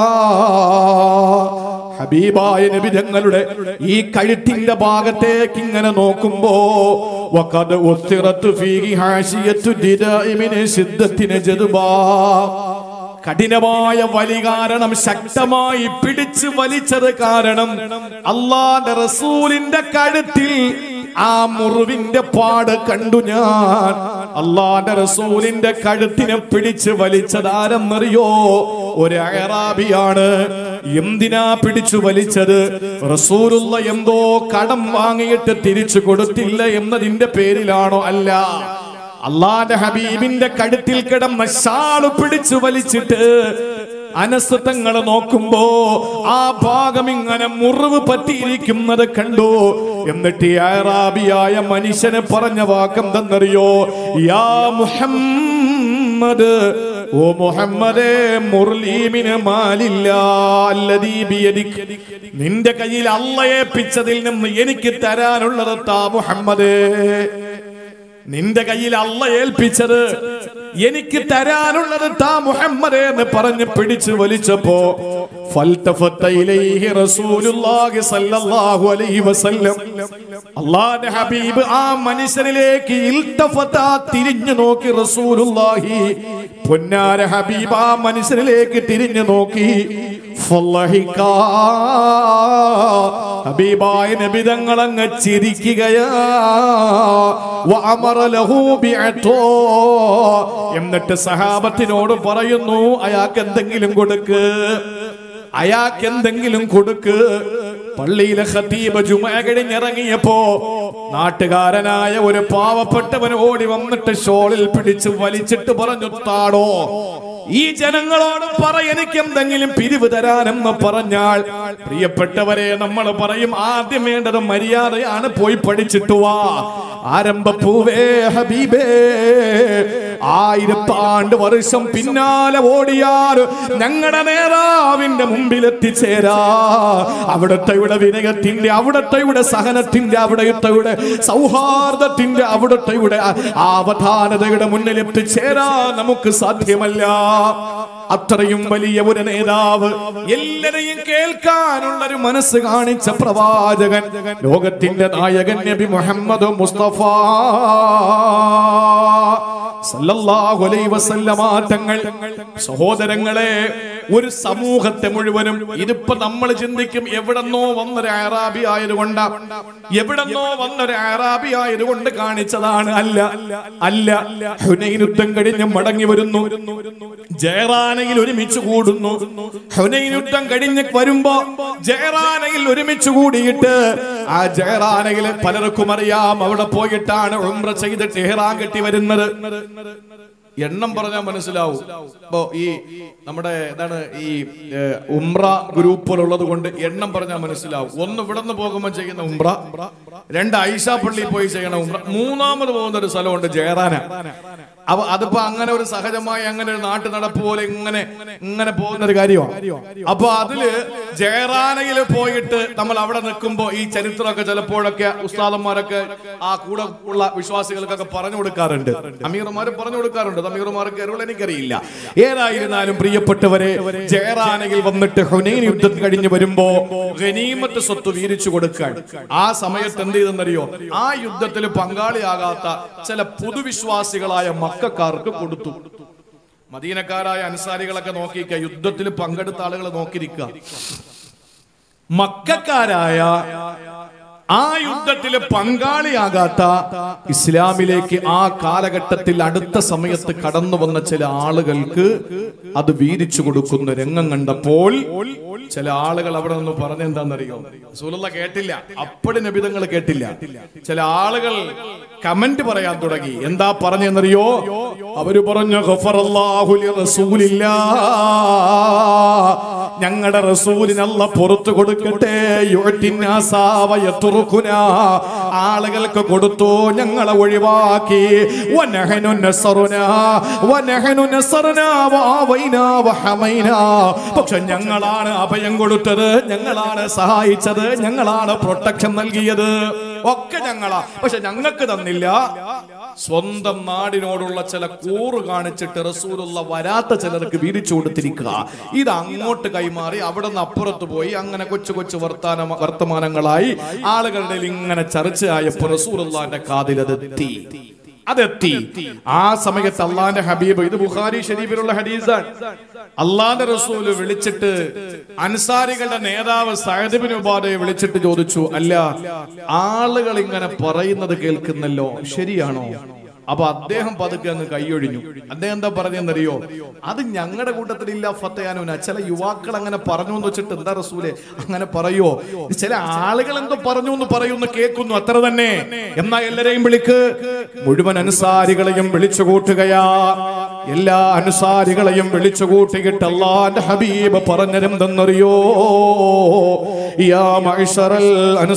ഹബീബായ നബി തങ്ങളുടെ ഈ കഴുത്തിന്റെ ഭാഗത്തേക്ക് ഇങ്ങനെ നോക്കുമ്പോ വഖദ ഉസ്തിറതു ഫീഹി ഹാശിയതു ദിദാഇ മിൻ ശിദ്ദത്തിന ജദ്ബാ, കഠിനമായ വലി കാരണം, ശക്തമായി പിടിച്ചു വലിച്ചത് കാരണം അല്ലാഹുവിന്റെ റസൂലിന്റെ കഴുത്തിൽ ആ മുറിവിന്റെ പാട് കണ്ടു ഞാൻ. അല്ലാഹുവിന്റെ റസൂലിന്റെ കഴുത്തിനെ പിടിച്ച് വലിച്ചതാരെന്നറിയോ? ഒരു അയറാബിയാണ്. എന്തിനാ പിടിച്ചു വലിച്ചത്? റസൂലുള്ള എന്തോ കടം വാങ്ങിയിട്ട് തിരിച്ചു കൊടുത്തില്ല എന്നതിന്റെ പേരിലാണോ? അല്ല, അല്ലാഹുവിന്റെ ഹബീബിന്റെ കഴുത്തിൽ കിടന്ന ഷാള് പിടിച്ചു വലിച്ചിട്ട് അനസ് തങ്ങൾ നോക്കുമ്പോ ആ ഭാഗം ഇങ്ങനെ മുറിവ് പറ്റിയിരിക്കുന്നത് കണ്ടു. എന്നിട്ട് ഈ അയറാബിയായ മനുഷ്യനെ പറഞ്ഞ വാക്കെന്തെന്നറിയോ? യാ മുഹമ്മദ്, ഓ മുഹമ്മദേ, മുർലീമിന് മാലില്ലാ അല്ലദീ ബിയദിക്, നിന്റെ കയ്യിൽ അല്ലാഹ് ഏൽപ്പിച്ചതിൽ നിന്ന് എനിക്ക് തരാനുള്ളത് താ മുഹമ്മദേ. നിന്റെ കയ്യിൽ അല്ലാഹ് ഏൽപ്പിച്ചത് എനിക്ക് തരാനുള്ളത് താ മുഹമ്മദേ എന്ന് പറഞ്ഞ് പിടിച്ചു വലിച്ചപ്പോ ഫൽതഫത ഇലൈഹി റസൂലുള്ളാഹി സ്വല്ലല്ലാഹു അലൈഹി വസല്ലം, അല്ലാഹുവിന്റെ ഹബീബ് ആ മനുഷ്യനിലേക്ക് ഇൽതഫത, തിരിഞ്ഞു നോക്കി. റസൂലുള്ളാഹി പൊന്നാര ഹബീബ് ആ മനുഷ്യനിലേക്ക് തിരിഞ്ഞു നോക്കി. ഫളഹിക, ഹബീബായ നബി തങ്ങൾ അങ്ങ് ചിരിക്കുകയാ. വഅമറ ലഹു ബിഅതോ, എന്നിട്ട് സഹാബത്തിനോട് പറയുന്നു, അയാൾക്ക് എന്തെങ്കിലും കൊടുക്ക്, അയാൾക്ക് എന്തെങ്കിലും കൊടുക്ക്. പള്ളിയിലെ ഖതീബ് ജുമുഅ കഴിഞ്ഞിറങ്ങിയപ്പോ നാട്ടുകാരനായ ഒരു പാവപ്പെട്ടവൻ ഓടി വന്നിട്ട് ഷോളിൽ പിടിച്ച് വലിച്ചിട്ട് പറഞ്ഞു, താടോ, ഈ ജനങ്ങളോട് പറ എനിക്ക് എന്തെങ്കിലും പിരിവ് തരാനെന്ന് പറഞ്ഞാൽ, പ്രിയപ്പെട്ടവരെ, നമ്മൾ പറയും ആദ്യം വേണ്ടത് മര്യാദയാണ്, പോയി പഠിച്ചിട്ട് വാ. ആരംഭപ്പൂവേ ഹബീബേ, ആയിരത്താണ്ട് വർഷം പിന്നാലെ ഓടിയാൽ ഞങ്ങളുടെ നേതാവിന്റെ മുമ്പിൽ എത്തിച്ചേരാ. അവിടത്തെ വിനയത്തിന്റെ, അവിടത്തെ സഹനത്തിന്റെ, അവിടത്തെ സൗഹാർദ്ദത്തിന്റെ, അവിടത്തെ അവധാനതയുടെ മുന്നിൽ എത്തിച്ചേരാ നമുക്ക് സാധ്യമല്ല. അത്രയും വലിയ ഒരു നേതാവ്, എല്ലാരെയും കേൾക്കാനുള്ളൊരു മനസ്സ് കാണിച്ച പ്രവാചകൻ, ലോകത്തിന്റെ നായകൻ നബി മുഹമ്മദ് മുസ്തഫ സല്ലല്ലാഹു അലൈഹി വസല്ലമ തങ്ങൾ. സഹോദരങ്ങളെ, ഒരു സമൂഹത്തെ മുഴുവനും, ഇതിപ്പോ നമ്മൾ ചിന്തിക്കും എവിടെന്നോ വന്നൊരു അറാബി ആയതുകൊണ്ട്, എവിടെന്നോ വന്നൊരു അറാബി ആയതുകൊണ്ട് കാണിച്ചതാണ്. അല്ല അല്ല ഹുനൈൻ യുദ്ധം കഴിഞ്ഞ് മടങ്ങി വരുന്നു, ജയറാനയിൽ ഒരുമിച്ച് കൂടുന്നു. ഹുനൈൻ യുദ്ധം കഴിഞ്ഞ് വരുമ്പോ ജയറാനയിൽ ഒരുമിച്ച് കൂടിയിട്ട്, ആ ജയറാനയിൽ പലർക്കും അറിയാം അവിടെ പോയിട്ടാണ് ഉംറ ചെയ്തിട്ട് ഇഹ്റാം കെട്ടി വരുന്നത്. എണ്ണം പറഞ്ഞാൽ മനസ്സിലാവും. ഇപ്പോ ഈ നമ്മുടെ എന്താണ് ഈ ഉംറ ഗ്രൂപ്പുകളുള്ളത് കൊണ്ട് എണ്ണം പറഞ്ഞാൽ മനസ്സിലാവും. ഒന്ന് ഇവിടെ നിന്ന് പോകുമ്പോൾ ചെയ്യുന്ന ഉംറ, രണ്ട് ഐഷാ പള്ളിയിൽ പോയി ചെയ്യണ ഉംറ, മൂന്നാമത് പോകുന്ന ഒരു സ്ഥലമുണ്ട് ജയറാന. അപ്പൊ അതിപ്പോ അങ്ങനെ ഒരു സഹജമായി അങ്ങനെ ഒരു നാട്ടു നടപ്പ് പോലെ ഇങ്ങനെ ഇങ്ങനെ പോകുന്ന ഒരു കാര്യമാണ്. അപ്പൊ അതില് ജയറാനയിൽ പോയിട്ട് നമ്മൾ അവിടെ നിൽക്കുമ്പോ ഈ ചരിത്രമൊക്കെ ചിലപ്പോഴൊക്കെ ഉസ്താദന്മാരൊക്കെ ആ കൂടെ ഉള്ള വിശ്വാസികൾക്കൊക്കെ പറഞ്ഞു കൊടുക്കാറുണ്ട്, അമീർമാര് പറഞ്ഞു കൊടുക്കാറുണ്ട്. അമീർമാർക്ക് അറിവുള്ള എനിക്കറിയില്ല. ഏതായിരുന്നാലും പ്രിയപ്പെട്ടവരെ, ജയറാനയിൽ വന്നിട്ട് ഹുനൈൻ യുദ്ധം കഴിഞ്ഞ് വരുമ്പോ ഗനീമത്ത് സ്വത്ത് വീതിച്ചു കൊടുക്കാൻ ആ സമയത്ത് എന്ത് ചെയ്തെന്നറിയോ? ആ യുദ്ധത്തിൽ പങ്കാളിയാകാത്ത ചില പൊതുവിശ്വാസികളായ മക്കക്കാർക്ക് കൊടുത്തു. മദീനക്കാരായ അൻസാരികളൊക്കെ നോക്കിക്ക, യുദ്ധത്തിൽ പങ്കെടുത്ത ആളുകൾ നോക്കിയിരിക്കുക. മക്കക്കാരായ ആ യുദ്ധത്തിൽ പങ്കാളിയാകാത്ത, ഇസ്ലാമിലേക്ക് ആ കാലഘട്ടത്തിൽ അടുത്ത സമയത്ത് കടന്നു വന്ന ചില ആളുകൾക്ക് അത് വീതിച്ചു കൊടുക്കുന്ന രംഗം കണ്ടപ്പോൾ ചില ആളുകൾ അവിടെ നിന്ന് പറഞ്ഞെന്താണെന്നറിയോ? റസൂലുള്ളാഹി കേട്ടില്ല, അപ്പടി നബിതങ്ങൾ കേട്ടില്ല. ചില ആളുകൾ കമന്റ് പറയാൻ തുടങ്ങി. എന്താ പറഞ്ഞെന്നറിയോ? അവര് പറഞ്ഞു, ഗഫറല്ലാഹു ലിറസൂലില്ലാ, ഞങ്ങളുടെ റസൂലിന് അല്ലാഹ് പുറത്തു കൊടുക്കട്ടെ, യുഅ്തിന്നാസാ വയതുറുകുനാ, ആളുകൾക്ക് കൊടുത്തു, ഞങ്ങളെ ഒഴിവാക്കി. വനഹനു നസറുനാ വനഹനു നസറുനാ വഅവൈനാ വഹമൈനാ, പക്ഷെ ഞങ്ങളാണ് അഭയം കൊടുത്തത്, ഞങ്ങളാണ് സഹായിച്ചത്, ഞങ്ങളാണ് പ്രൊട്ടക്ഷൻ നൽകിയത്, ഒക്കെ ഞങ്ങളാ. പക്ഷെ ഞങ്ങൾക്ക് തന്നില്ല. സ്വന്തം നാടിനോടുള്ള ചില കൂറ് കാണിച്ചിട്ട് റസൂലുള്ള വരാത്ത ചിലർക്ക് വീതിച്ചു കൊടുത്തിരിക്കുക. ഇത് അങ്ങോട്ട് കൈമാറി അവിടെ നിന്ന് അപ്പുറത്ത് പോയി അങ്ങനെ കൊച്ചു കൊച്ചു വർത്താന വർത്തമാനങ്ങളായി ആളുകളുടെ ഇങ്ങനെ ചർച്ചയായപ്പോൾ റസൂലുള്ളാഹിന്റെ കാതിൽ അതെത്തി അതെത്തി ആ സമയത്ത് അള്ളാന്റെ ഹബീബ്, ഇത് ബുഖാരി ഷരീഫിലുള്ള ഹദീസാണ്, അള്ളാന്റെ റസൂല് വിളിച്ചിട്ട് അൻസാരികളുടെ നേതാവ് സഅദ് ഇബ്നു ഉബാദയെ വിളിച്ചിട്ട് ചോദിച്ചു, അല്ല, ആളുകൾ ഇങ്ങനെ പറയുന്നത് കേൾക്കുന്നല്ലോ, ശരിയാണോ? അപ്പൊ അദ്ദേഹം പതുക്കെ അങ്ങ് കൈയൊഴിഞ്ഞു. അദ്ദേഹം എന്താ പറഞ്ഞെന്നറിയോ? അത് ഞങ്ങളുടെ കൂട്ടത്തിലില്ല ഫത്തയാനുന, ചില യുവാക്കൾ അങ്ങനെ പറഞ്ഞു എന്ന് വെച്ചിട്ട് എന്താ റസൂലെ അങ്ങനെ പറയോ? ചില ആളുകൾ എന്തോ പറഞ്ഞു എന്ന് പറയുന്നു, കേൾക്കുന്നു, അത്ര തന്നെ. എന്നാ എല്ലാരെയും വിളിക്ക്. മുഴുവൻ അൻസാരികളെയും വിളിച്ചു കൂട്ടുകയാ. എല്ലാ അൻസാരികളെയും വിളിച്ചു കൂട്ടിയിട്ട് അല്ലാഹുവിന്റെ ഹബീബ് പറഞ്ഞതെന്തെന്നറിയോ? യാ മഅ്ശറൽ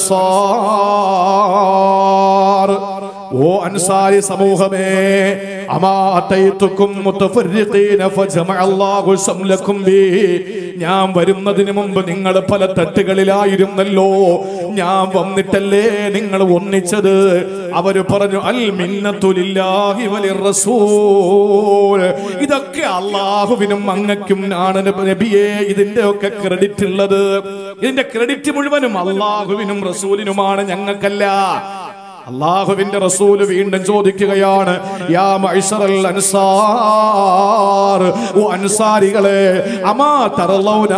അൻസാർ, ഓ അൻസാരി സമൂഹമേ, അമാ അതൈതുകും മുതഫർരിഖീന ഫജമഅ അല്ലാഹു ശംലകും ബി, ഞാൻ വരുന്നതിന് മുമ്പ് നിങ്ങൾ പല തട്ടുകളിലായിരുന്നല്ലോ, ഞാൻ വന്നിട്ടല്ലേ നിങ്ങൾ ഒന്നിച്ചത്. അവര് പറഞ്ഞു, അൽ മിന്നത്തു ലില്ലാഹി വലിർ റസൂൽ, ഇതൊക്കെ അല്ലാഹുവിനും അങ്ങക്കും ആണ് നബിയേ, ഇതിന്റെ ഒക്കെ ക്രെഡിറ്റ് ഉള്ളത്, ഇതിന്റെ ക്രെഡിറ്റ് മുഴുവനും അല്ലാഹുവിനും റസൂലിനുമാണ്, ഞങ്ങൾക്കല്ല. അല്ലാഹുവിന്റെ റസൂല് വീണ്ടും ചോദിക്കുകയാണ്, യാ മഅ്ശറൽ അൻസാർ, ഓ അൻസാരികളെ, അമാ തറലൗന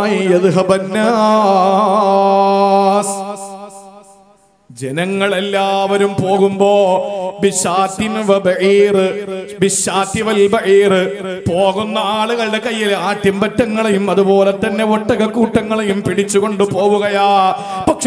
യദ്ഹബന്നാസ്, ജനങ്ങളെല്ലാവരും പോകുമ്പോ പോകുന്ന ആളുകളുടെ കയ്യിൽ ആട്ടിൻപറ്റങ്ങളെയും അതുപോലെ തന്നെ ഒട്ടകക്കൂട്ടങ്ങളെയും പിടിച്ചുകൊണ്ട് പോവുകയാ. പക്ഷെ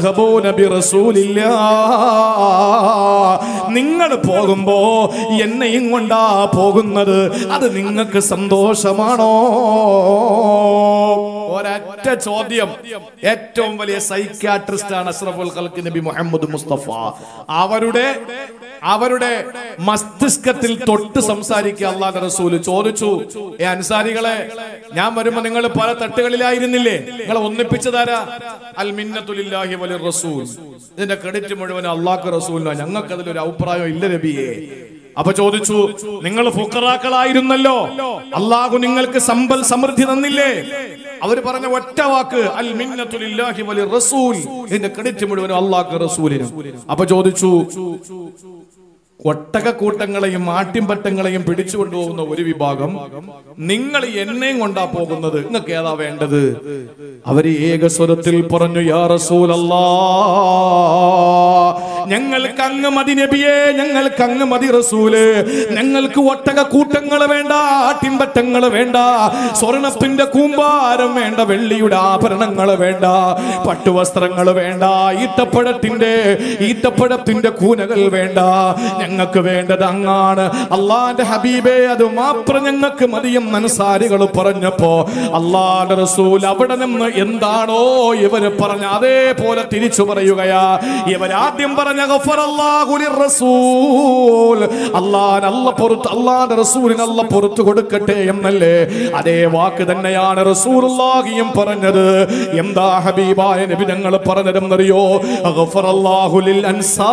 നിങ്ങൾ പോകുമ്പോ എന്നെയും കൊണ്ടാ പോകുന്നത്, അത് നിങ്ങൾക്ക് സന്തോഷമാണോ? ഒരൊറ്റ ചോദ്യം. ഏറ്റവും വലിയ സൈക്യാട്രിസ്റ്റ് ആണ് അഷ്റഫുൽ ഖൽഖ് നബി മുഹമ്മദ് മുസ്തഫ. അവരുടെ അവരുടെ മസ്തിഷ്കത്തിൽ തൊട്ട് സംസാരിക്കുക അല്ലാഹുവിന്റെ റസൂൽ ചോദിച്ചു, ഏ അൻസാരികളെ, ഞാൻ വരുമ്പോ നിങ്ങൾ പല തട്ടുകളിലായിരുന്നില്ലേ? നിങ്ങളെ ഒന്നിപ്പിച്ചതാരാ? അൽ മിന്നത്തു ലില്ലാഹി വലിർ റസൂൽ. ഇതിന്റെ ക്രെഡിറ്റ് മുഴുവൻ അല്ലാഹു റസൂലിനാ. ഞങ്ങൾക്ക് അതിലൊരു അഭിപ്രായം ഇല്ല നബിയെ. അപ്പൊ ചോദിച്ചു, നിങ്ങൾ ഫുഖറാക്കളായിരുന്നല്ലോ, അല്ലാഹു നിങ്ങൾക്ക് സമ്പൽ സമൃദ്ധി തന്നില്ലേ? അവര് പറഞ്ഞ ഒറ്റ വാക്ക് അൽ മിന്നത്തു ലില്ലാഹി വലിർ റസൂൽ. ഇതിന്റെ ക്രെഡിറ്റ് മുഴുവൻ അല്ലാഹു റസൂലിനും. അപ്പൊ ചോദിച്ചു, ഒട്ടകക്കൂട്ടങ്ങളെയും ആട്ടിൻപറ്റങ്ങളെയും പിടിച്ചുകൊണ്ടുപോകുന്ന ഒരു വിഭാഗം, നിങ്ങൾ എന്നെയും കൊണ്ടാ പോകുന്നത്, നിങ്ങൾക്ക് ഏതാ വേണ്ടത്? അവര് ഏകസ്വരത്തിൽ പറഞ്ഞു, യാ റസൂലല്ലാഹ്, ഞങ്ങൾക്ക് അങ്ങ് മതി നബിയേ, ഞങ്ങൾക്ക് അങ്ങ് മതി റസൂല്. ഞങ്ങൾക്ക് ഒട്ടകക്കൂട്ടങ്ങൾ വേണ്ട, ആട്ടിൻപറ്റങ്ങൾ വേണ്ട, സ്വർണത്തിന്റെ കൂമ്പാരം വേണ്ട, വെള്ളിയുടെ ആഭരണങ്ങൾ വേണ്ട, പട്ടുവസ്ത്രങ്ങൾ വേണ്ട, ഈത്തപ്പഴത്തിന്റെ ഈത്തപ്പഴത്തിന്റെ കൂനകൾ വേണ്ട. ഞങ്ങൾക്ക് വേണ്ടത് അങ്ങാണ് അള്ളാന്റെ ഹബീബേ, അത് മാത്രം ഞങ്ങൾക്ക് മതിയും അൻസാരികൾ പറഞ്ഞപ്പോ അള്ളാന്റെ റസൂൽ അവിടെ നിന്ന് എന്താണോ ഇവര് പറഞ്ഞ അതേപോലെ തിരിച്ചു പറയുകയാ. ഇവരാദ്യം പറഞ്ഞ ഗഫറല്ലാഹു ലിർറസൂൽ, അല്ലാഹ് അല്ല പുറത്ത് അള്ളാന്റെ റസൂലിന് അല്ല പുറത്തു കൊടുക്കട്ടെ എന്നല്ലേ? അതേ വാക്ക് തന്നെയാണ് റസൂലുള്ളാഹിയും പറഞ്ഞത്. എന്താ ഹബീബായ നബി ഞങ്ങൾ പറഞ്ഞതെന്നറിയോ? ഗഫറല്ലാഹു ലിൽ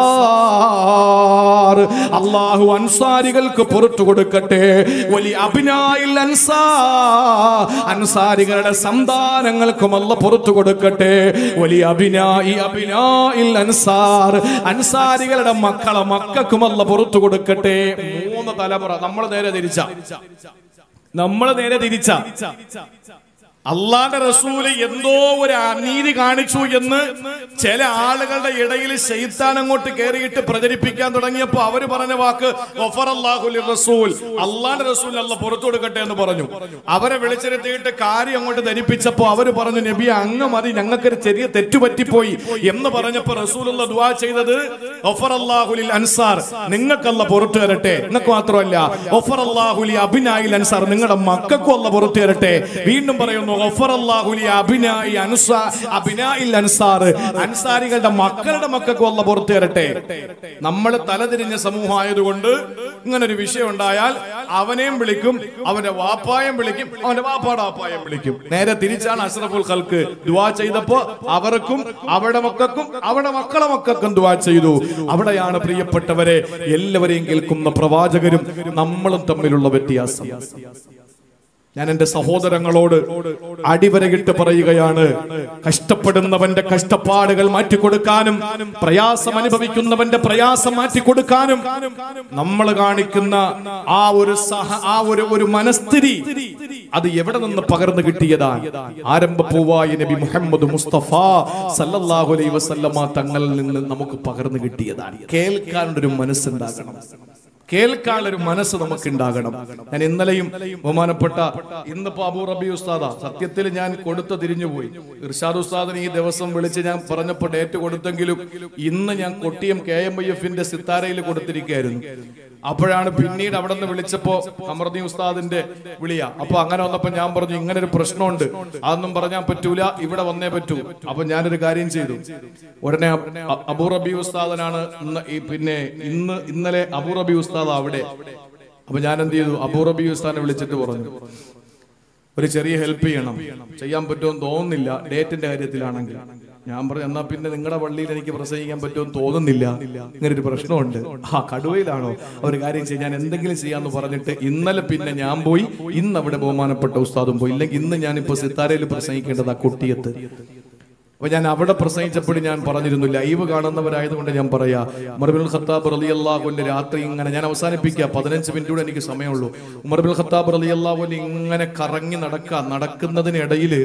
അൻസാർ, അല്ലാഹു അൻസാരികൾക്ക് പുറത്തു കൊടുക്കട്ടെ. വലി അബ്നാഇൽ അൻസാർ, അൻസാരികളുടെ സന്താനങ്ങൾക്കും അല്ല പുറത്തു കൊടുക്കട്ടെ. വലി അബ്നാഇ അബ്നാഇൽ അൻസാർ, അൻസാരികളുടെ മക്കളെ മക്കൾക്കും അല്ല പുറത്തു കൊടുക്കട്ടെ. മൂന്ന് തലമുറ. നമ്മൾ നേരെ തിരിച്ച നമ്മൾ നേരെ തിരിച്ച അള്ളാന്റെ റസൂല് എന്തോ ഒരു അനീതി കാണിച്ചു എന്ന് ചില ആളുകളുടെ ഇടയിൽ ശൈത്താൻ അങ്ങോട്ട് കയറിയിട്ട് പ്രചരിപ്പിക്കാൻ തുടങ്ങിയപ്പോ അവര് പറഞ്ഞ വാക്ക് ഗഫറല്ലാഹു ലിർറസൂൽ, അള്ളാന്റെ റസൂൽ അല്ല പുറത്തു കൊടുക്കട്ടെ എന്ന് പറഞ്ഞു. അവരെ വിളിച്ചിരുത്തിയിട്ട് കാര്യം അങ്ങോട്ട് ധരിപ്പിച്ചപ്പോ അവര് പറഞ്ഞു, നബി അങ്ങ് മതി, ഞങ്ങൾക്കൊരു ചെറിയ തെറ്റുപറ്റിപ്പോയി എന്ന് പറഞ്ഞപ്പോ റസൂലുള്ള ദുആ ചെയ്തത് ഗഫറല്ലാഹു ലിൽ അൻസാർ, നിങ്ങൾക്കല്ല പുറത്തു തരട്ടെ. നിങ്ങൾക്ക് മാത്രമല്ല ഗഫറല്ലാഹു ലി അബ്നാഇൽ അൻസാർ, നിങ്ങളുടെ മക്കൾക്കും അല്ല പുറത്തു തരട്ടെ. വീണ്ടും പറയുന്നു അൻസാരികളുടെ മക്കളുടെ മക്കൾക്ക് അല്ലാഹു പുറത്തു തരട്ടെ. നമ്മൾ തലതിരിഞ്ഞ സമൂഹമായതുകൊണ്ട് ഇങ്ങനെ ഒരു വിഷയം ഉണ്ടായാൽ അവനെയും വിളിക്കും, അവന്റെ വാപ്പായം വിളിക്കും, അവന്റെ വാപ്പാടെ വാപ്പായം വിളിക്കും. നേരെ തിരിച്ചാണ് അഷ്റഫുൽ ഖൽഖ് ദുആ ചെയ്തപ്പോ അവർക്കും അവരുടെ മക്കൾക്കും അവരുടെ മക്കളെ മക്കൾക്കും ദുആ ചെയ്തു. അവിടെയാണ് പ്രിയപ്പെട്ടവരെ എല്ലാവരെയും കേൾക്കുന്ന പ്രവാചകരും നമ്മളും തമ്മിലുള്ള വ്യത്യാസം. ഞാൻ എന്റെ സഹോദരങ്ങളോട് അടിവരയിട്ട് പറയുകയാണ്, കഷ്ടപ്പെടുന്നവന്റെ കഷ്ടപ്പാടുകൾ മാറ്റിക്കൊടുക്കാനും പ്രയാസം അനുഭവിക്കുന്നവന്റെ പ്രയാസം മാറ്റിക്കൊടുക്കാനും നമ്മൾ കാണിക്കുന്ന ആ ഒരു സഹ ആ ഒരു ഒരു മനസ്ഥിതി അത് എവിടെ നിന്ന് പകർന്നു കിട്ടിയതാണ്? ആരംഭപ്പൂവായ നബി മുഹമ്മദ് മുസ്തഫ സല്ലല്ലാഹു അലൈഹി വസല്ലമ തങ്ങളിൽ നിന്ന് നമുക്ക് പകർന്നു കിട്ടിയതാണ്. കേൾക്കാനൊരു മനസ്സുണ്ടാകണം, കേൾക്കാനുള്ളൊരു മനസ്സ് നമുക്ക് ഉണ്ടാകണം. ഞാൻ ഇന്നലെയും ബഹുമാനപ്പെട്ട ഇന്നിപ്പോ അബൂ റബി ഉസ്താദ, സത്യത്തിൽ ഞാൻ കൊടുത്ത തിരിഞ്ഞുപോയി. ഇർഷാദ് ഉസ്താദിന് ഈ ദിവസം വിളിച്ച് ഞാൻ പറഞ്ഞപ്പോൾ ഡേറ്റ് കൊടുത്തെങ്കിലും ഇന്ന് ഞാൻ കൊട്ടിയം കെ എം ഐ എഫിന്റെ സിത്താരയിൽ കൊടുത്തിരിക്കുകയായിരുന്നു. അപ്പോഴാണ് പിന്നീട് അവിടെ നിന്ന് വിളിച്ചപ്പോ അമർദീൻ ഉസ്താദിന്റെ വിളിയാ. അപ്പൊ അങ്ങനെ വന്നപ്പോ ഞാൻ പറഞ്ഞു, ഇങ്ങനെ ഒരു പ്രശ്നമുണ്ട്, അതൊന്നും പറഞ്ഞാൽ പറ്റൂല, ഇവിടെ വന്നേ പറ്റൂ. അപ്പൊ ഞാനൊരു കാര്യം ചെയ്തു. ഉടനെ അബൂ റബി ഉസ്താദനാണ് പിന്നെ ഇന്ന് ഇന്നലെ അബൂ റബി ഉസ്താദ് അവിടെ. അപ്പൊ ഞാൻ എന്ത് ചെയ്തു, അബൂ റബി ഉസ്താദിനെ വിളിച്ചിട്ട് പറഞ്ഞു, ഒരു ചെറിയ ഹെൽപ്പ് ചെയ്യണം, ചെയ്യാൻ പറ്റുമെന്ന് തോന്നുന്നില്ല ഡേറ്റിന്റെ കാര്യത്തിലാണെങ്കിൽ. ഞാൻ പറഞ്ഞു, എന്നാ പിന്നെ നിങ്ങളുടെ പള്ളിയിൽ എനിക്ക് പ്രസംഗിക്കാൻ പറ്റുമെന്ന് തോന്നുന്നില്ല, ഇങ്ങനെ ഒരു പ്രശ്നമുണ്ട്. ആ കടുവയിലാണോ? ഒരു കാര്യം ചെയ്യാൻ ഞാൻ എന്തെങ്കിലും ചെയ്യാന്ന് പറഞ്ഞിട്ട് ഇന്നലെ പിന്നെ ഞാൻ പോയി. ഇന്ന് അവിടെ ബഹുമാനപ്പെട്ട ഉസ്താദും പോയി. ഇല്ലെങ്കിൽ ഇന്ന് ഞാനിപ്പോ സിത്താരയിൽ പ്രസംഗിക്കേണ്ടത് ആ കൊട്ടിയത്ത്. അപ്പൊ ഞാൻ അവിടെ പ്രസംഗിച്ചപ്പോഴും ഞാൻ പറഞ്ഞിരുന്നു, ലൈവ് കാണുന്നവരായതുകൊണ്ട് ഞാൻ പറയാ, ഉമർ ബിൻ ഖത്താബ് റളിയല്ലാഹു അൻഹു രാത്രി ഇങ്ങനെ, ഞാൻ അവസാനിപ്പിക്കുക, പതിനഞ്ച് മിനിറ്റ് കൂടെ എനിക്ക് സമയമുള്ളൂ. ഉമർ ബിൻ ഖത്താബ് റളിയല്ലാഹു അൻഹു ഇങ്ങനെ കറങ്ങി നടക്കുക. നടക്കുന്നതിനിടയില്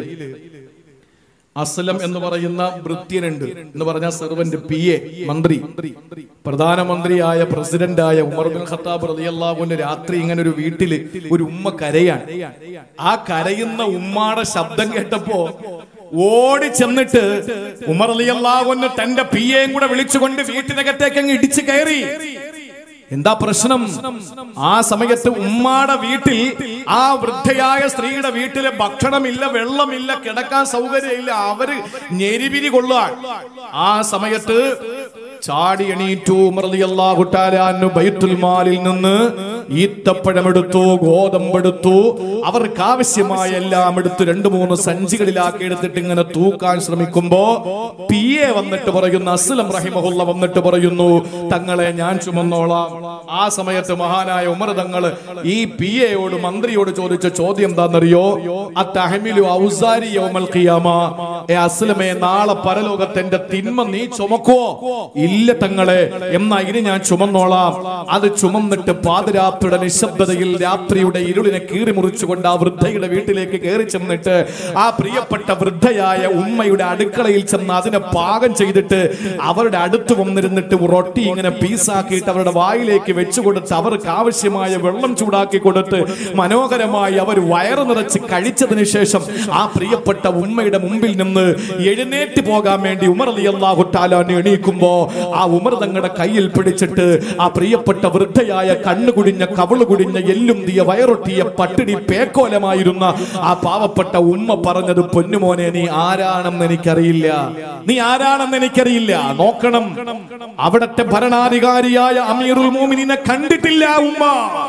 അസ്ലം എന്ന് പറയുന്ന ഭൃത്യനുണ്ട്, എന്ന് പറഞ്ഞാൽ സെർവന്റ്, പി എ, മന്ത്രി, പ്രധാനമന്ത്രിയായ പ്രസിഡന്റായ ഉമർ ബിൻ ഖത്താബ് റളിയല്ലാഹു അൻഹു രാത്രി ഇങ്ങനെ ഒരു വീട്ടില് ഒരു ഉമ്മ കരയാണ്. ആ കരയുന്ന ഉമ്മാടെ ശബ്ദം കേട്ടപ്പോ ഓടി ചെന്നിട്ട് ഉമർ റളിയല്ലാഹു അൻഹു തന്റെ പി എയും കൂടെ വിളിച്ചുകൊണ്ട് വീട്ടിനകത്തേക്ക് അങ്ങ് ഇടിച്ചു കയറി. എന്താ പ്രശ്നം? ആ സമയത്ത് ഉമ്മാടെ വീട്ടിൽ, ആ വൃദ്ധയായ സ്ത്രീയുടെ വീട്ടിലെ ഭക്ഷണമില്ല, വെള്ളമില്ല, കിടക്കാൻ സൗകര്യമില്ല. അവര് ഞെരിപിരി കൊള്ളുക. ആ സമയത്ത് ചാടി എണീറ്റു ഉമർ റളിയല്ലാഹു തആല അൻഹു ബൈത്തുൽ മാലിൽ നിന്ന് ഈത്തപ്പഴമെടുത്തു, ഗോതമ്പെടുത്തു, അവർക്ക് ആവശ്യമായ എല്ലാം എടുത്ത് രണ്ട് മൂന്ന് സഞ്ചികളിലാക്കി എടുത്തിട്ട് ഇങ്ങനെ തൂക്കാൻ ശ്രമിക്കുമ്പോ പി എ വന്നിട്ട് പറയുന്നു, അസ്ലം റഹിമഹുള്ള വന്നിട്ട് പറയുന്നു, തങ്ങളെ ഞാൻ ചുമന്നോളാം. ആ സമയത്ത് മഹാനായ ഉമർ തങ്ങൾ ഈ പി എയോട്, മന്ത്രിയോട് ചോദിച്ച ചോദ്യം എന്താണെന്നറിയോ? അത്തഹ്മിലു ഔസാരി യൗമൽ ഖിയാമ, ഏ അസ്ലമേ, നാളെ പരലോകത്തിന്റെ തിന്മ നീ ചുമക്കുവോ? ഇല്ല തങ്ങളെ. എന്നാ ഇനി ഞാൻ ചുമന്നോളാം. അത് ചുമന്നിട്ട് പാതിരാത്രിയുടെ നിശബ്ദതയിൽ രാത്രിയുടെ ഇരുളിനെ കീറി മുറിച്ചുകൊണ്ട് ആ വൃദ്ധയുടെ വീട്ടിലേക്ക് കയറി ചെന്നിട്ട് ആ പ്രിയപ്പെട്ട വൃദ്ധയായ ഉമ്മയുടെ അടുക്കളയിൽ ചെന്ന് അതിനെ പാകം ചെയ്തിട്ട് അവരുടെ അടുത്ത് വന്നിരുന്നിട്ട് റൊട്ടി ഇങ്ങനെ പീസാക്കിയിട്ട് അവരുടെ വായിലേക്ക് വെച്ചു കൊടുത്ത് അവർക്ക് ആവശ്യമായ വെള്ളം ചൂടാക്കി കൊടുത്ത് മനോഹരമായി അവർ വയറ് നിറച്ച് കഴിച്ചതിന് ശേഷം ആ പ്രിയപ്പെട്ട ഉമ്മയുടെ മുമ്പിൽ നിന്ന് എഴുന്നേറ്റ് പോകാൻ വേണ്ടി ഉമർ റളിയല്ലാഹു തആല എണീക്കുമ്പോ ആ ഉമർ തങ്ങളുടെ കയ്യിൽ പിടിച്ചിട്ട് ആ പ്രിയപ്പെട്ട വൃദ്ധയായ കണ്ണുകുടിഞ്ഞ കവിളുകുടിഞ്ഞ എല്ലും തീയ വയറൊട്ടിയ പട്ടിണി പേക്കോലമായിരുന്ന ആ പാവപ്പെട്ട ഉമ്മ പറഞ്ഞത്, പൊന്നുമോനെ, നീ ആരാണെന്ന് എനിക്കറിയില്ല, നീ ആരാണെന്ന് എനിക്കറിയില്ല. നോക്കണം, അവിടത്തെ ഭരണാധികാരിയായ അമീറുൽ മോമിനീനെ കണ്ടിട്ടില്ല ഉമ്മ.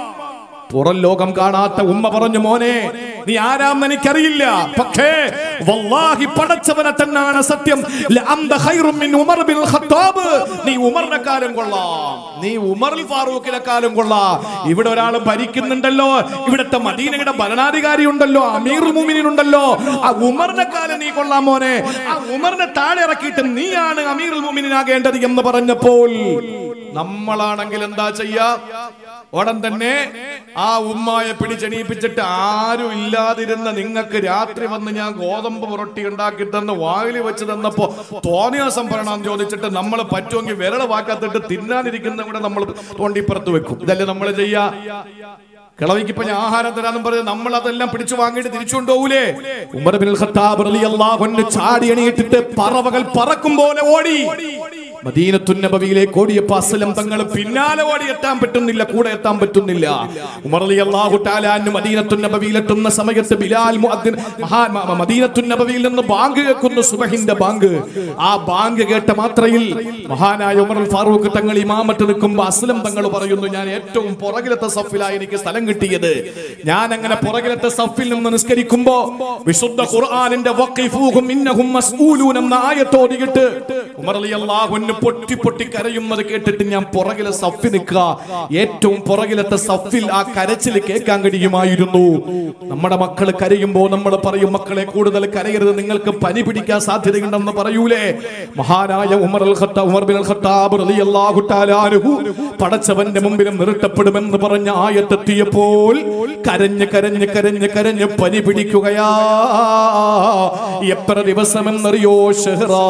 പുറം ലോകം കാണാത്ത ഉമ്മ പറഞ്ഞു, മോനെ, നീ ആരാമെന്ന് എനിക്കറിയില്ല, പക്ഷേ വല്ലാഹി പടച്ചവനെ തന്നെയാണ് സത്യം, ലഅന്ത ഖൈറും മിൻ ഉമർ ബിൻ ഖത്താബ്, നീ ഉമറിനെക്കാളും കൊള്ളാം, നീ ഉമറുൽ ഫാറൂഖിനെക്കാളും കൊള്ളാം. ഇവിടെ ഒരാൾ ഭരിക്കുന്നുണ്ടല്ലോ, ഇവിടുത്തെ മദീനയുടെ ഭരണാധികാരി ഉണ്ടല്ലോ, അമീറുൽ മുഅ്മിനീൻ ഉണ്ടല്ലോ, ആ ഉമറിനെക്കാളും നീ കൊള്ളാം മോനെ, ആ ഉമറിനെ താഴെ ഇറക്കിയിട്ട് നീയാണ് അമീറുൽ മുഅ്മിനീൻ ആകേണ്ടത് എന്ന് പറഞ്ഞപ്പോൾ നമ്മളാണെങ്കിൽ എന്താ ചെയ്യാ? ഉടൻ തന്നെ ആ ഉമ്മായെ പിടിച്ചെണീപ്പിച്ചിട്ട്, ആരും ഇല്ലാതിരുന്ന നിങ്ങൾക്ക് രാത്രി വന്ന് ഞാൻ ഗോതമ്പ് പുരട്ടി ഉണ്ടാക്കി തന്ന് വായിൽ വെച്ച് തന്നപ്പോ തോന്നിയാസം പറയണം ചോദിച്ചിട്ട് നമ്മൾ പറ്റുമെങ്കിൽ വിരള വാക്കാത്തിട്ട് തിന്നാനിരിക്കുന്ന കൂടെ നമ്മൾ തോണ്ടിപ്പുറത്ത് വെക്കും. ഇതല്ലേ നമ്മൾ ചെയ്യാ? കിളവിക്ക് ഇപ്പൊ ഞാൻ ആഹാരം തരാന്നും പറഞ്ഞ് നമ്മൾ അതെല്ലാം പിടിച്ചു വാങ്ങിയിട്ട് തിരിച്ചു കൊണ്ടുപോകൂലേ? ഉമർ ബിൻ ഖത്താബ് റളിയല്ലാഹു അൻഹു ചാടി എണീറ്റിട്ട് പറവകൾ പറക്കും പോലെ ഓടി മദീനത്തുൻ നബവിയിലേക്ക് ഓടിയപ്പോൾ അസ്ലം തങ്ങൾ പിന്നാലെ ഓടി എത്താൻ പറ്റുന്നില്ല, കൂടെ എത്താൻ പറ്റുന്നില്ല. ഉമർ റളിയല്ലാഹു തആല അൻഹു മദീനത്തുൻ നബവിയിൽ എത്തുന്ന സമയത്ത് ബിലാൽ മുഅദ്ദിൻ മദീനത്തുൻ നബവിയിൽ നിന്ന് ബാങ്ക് കേൾക്കുന്നു, സുബഹിന്റെ ബാങ്ക്. ആ ബാങ്ക് കേട്ട മാത്രയിൽ മഹാനായ ഉമർ ഫാറൂഖ് തങ്ങൾ ഇമാമത്ത് നിൽക്കുമ്പോൾ അസ്ലം തങ്ങൾ പറയുന്നു, ഞാൻ ഏറ്റവും പുറകിലത്തെ സഫിലായി എനിക്ക് സ്ഥലം കിട്ടിയത്. ഞാൻ അങ്ങനെ പുറകിലത്തെ സഫിൽ നിന്ന് നിസ്കരിക്കുമ്പോ വിശുദ്ധ ഖുർആനിന്റെ വഖിഫൂഹും ഇന്നഹും മസ്ഊലൂൻ എന്ന ആയത്ത് ഓതിയിട്ട് ഉമർ റളിയല്ലാഹു അൻഹു പൊട്ടി പൊട്ടി കരയുന്നത് കേട്ടിട്ട് ഞാൻ പുറകിലെ സഫിൽ നിൽക്കുക. ഏറ്റവും പുറകിലത്തെ സഫിൽ ആ കരച്ചിൽ കേൾക്കാൻ കഴിയുമായിരുന്നു. നമ്മുടെ മക്കൾ കരയുമ്പോൾ നമ്മൾ പറയും, മക്കളെ കൂടുതൽ കരയരുത്, നിങ്ങൾക്ക് പനി പിടിക്കാൻ സാധ്യതയുണ്ടെന്ന് പറയൂലേ? മഹാനായ Umar al Khattab Umar bin Khattab റളിയല്ലാഹു തആല അൻഹു പടച്ചവന്റെ മുമ്പിലും നിർത്തപ്പെടുമെന്ന് പറഞ്ഞ ആയത്തെത്തിയപ്പോൾ കരഞ്ഞ് കരഞ്ഞ് കരഞ്ഞ് കരഞ്ഞ് പനി പിടിക്കുകയാ. എത്ര ദിവസമെന്നറിയോ? ഷഹ്റാ,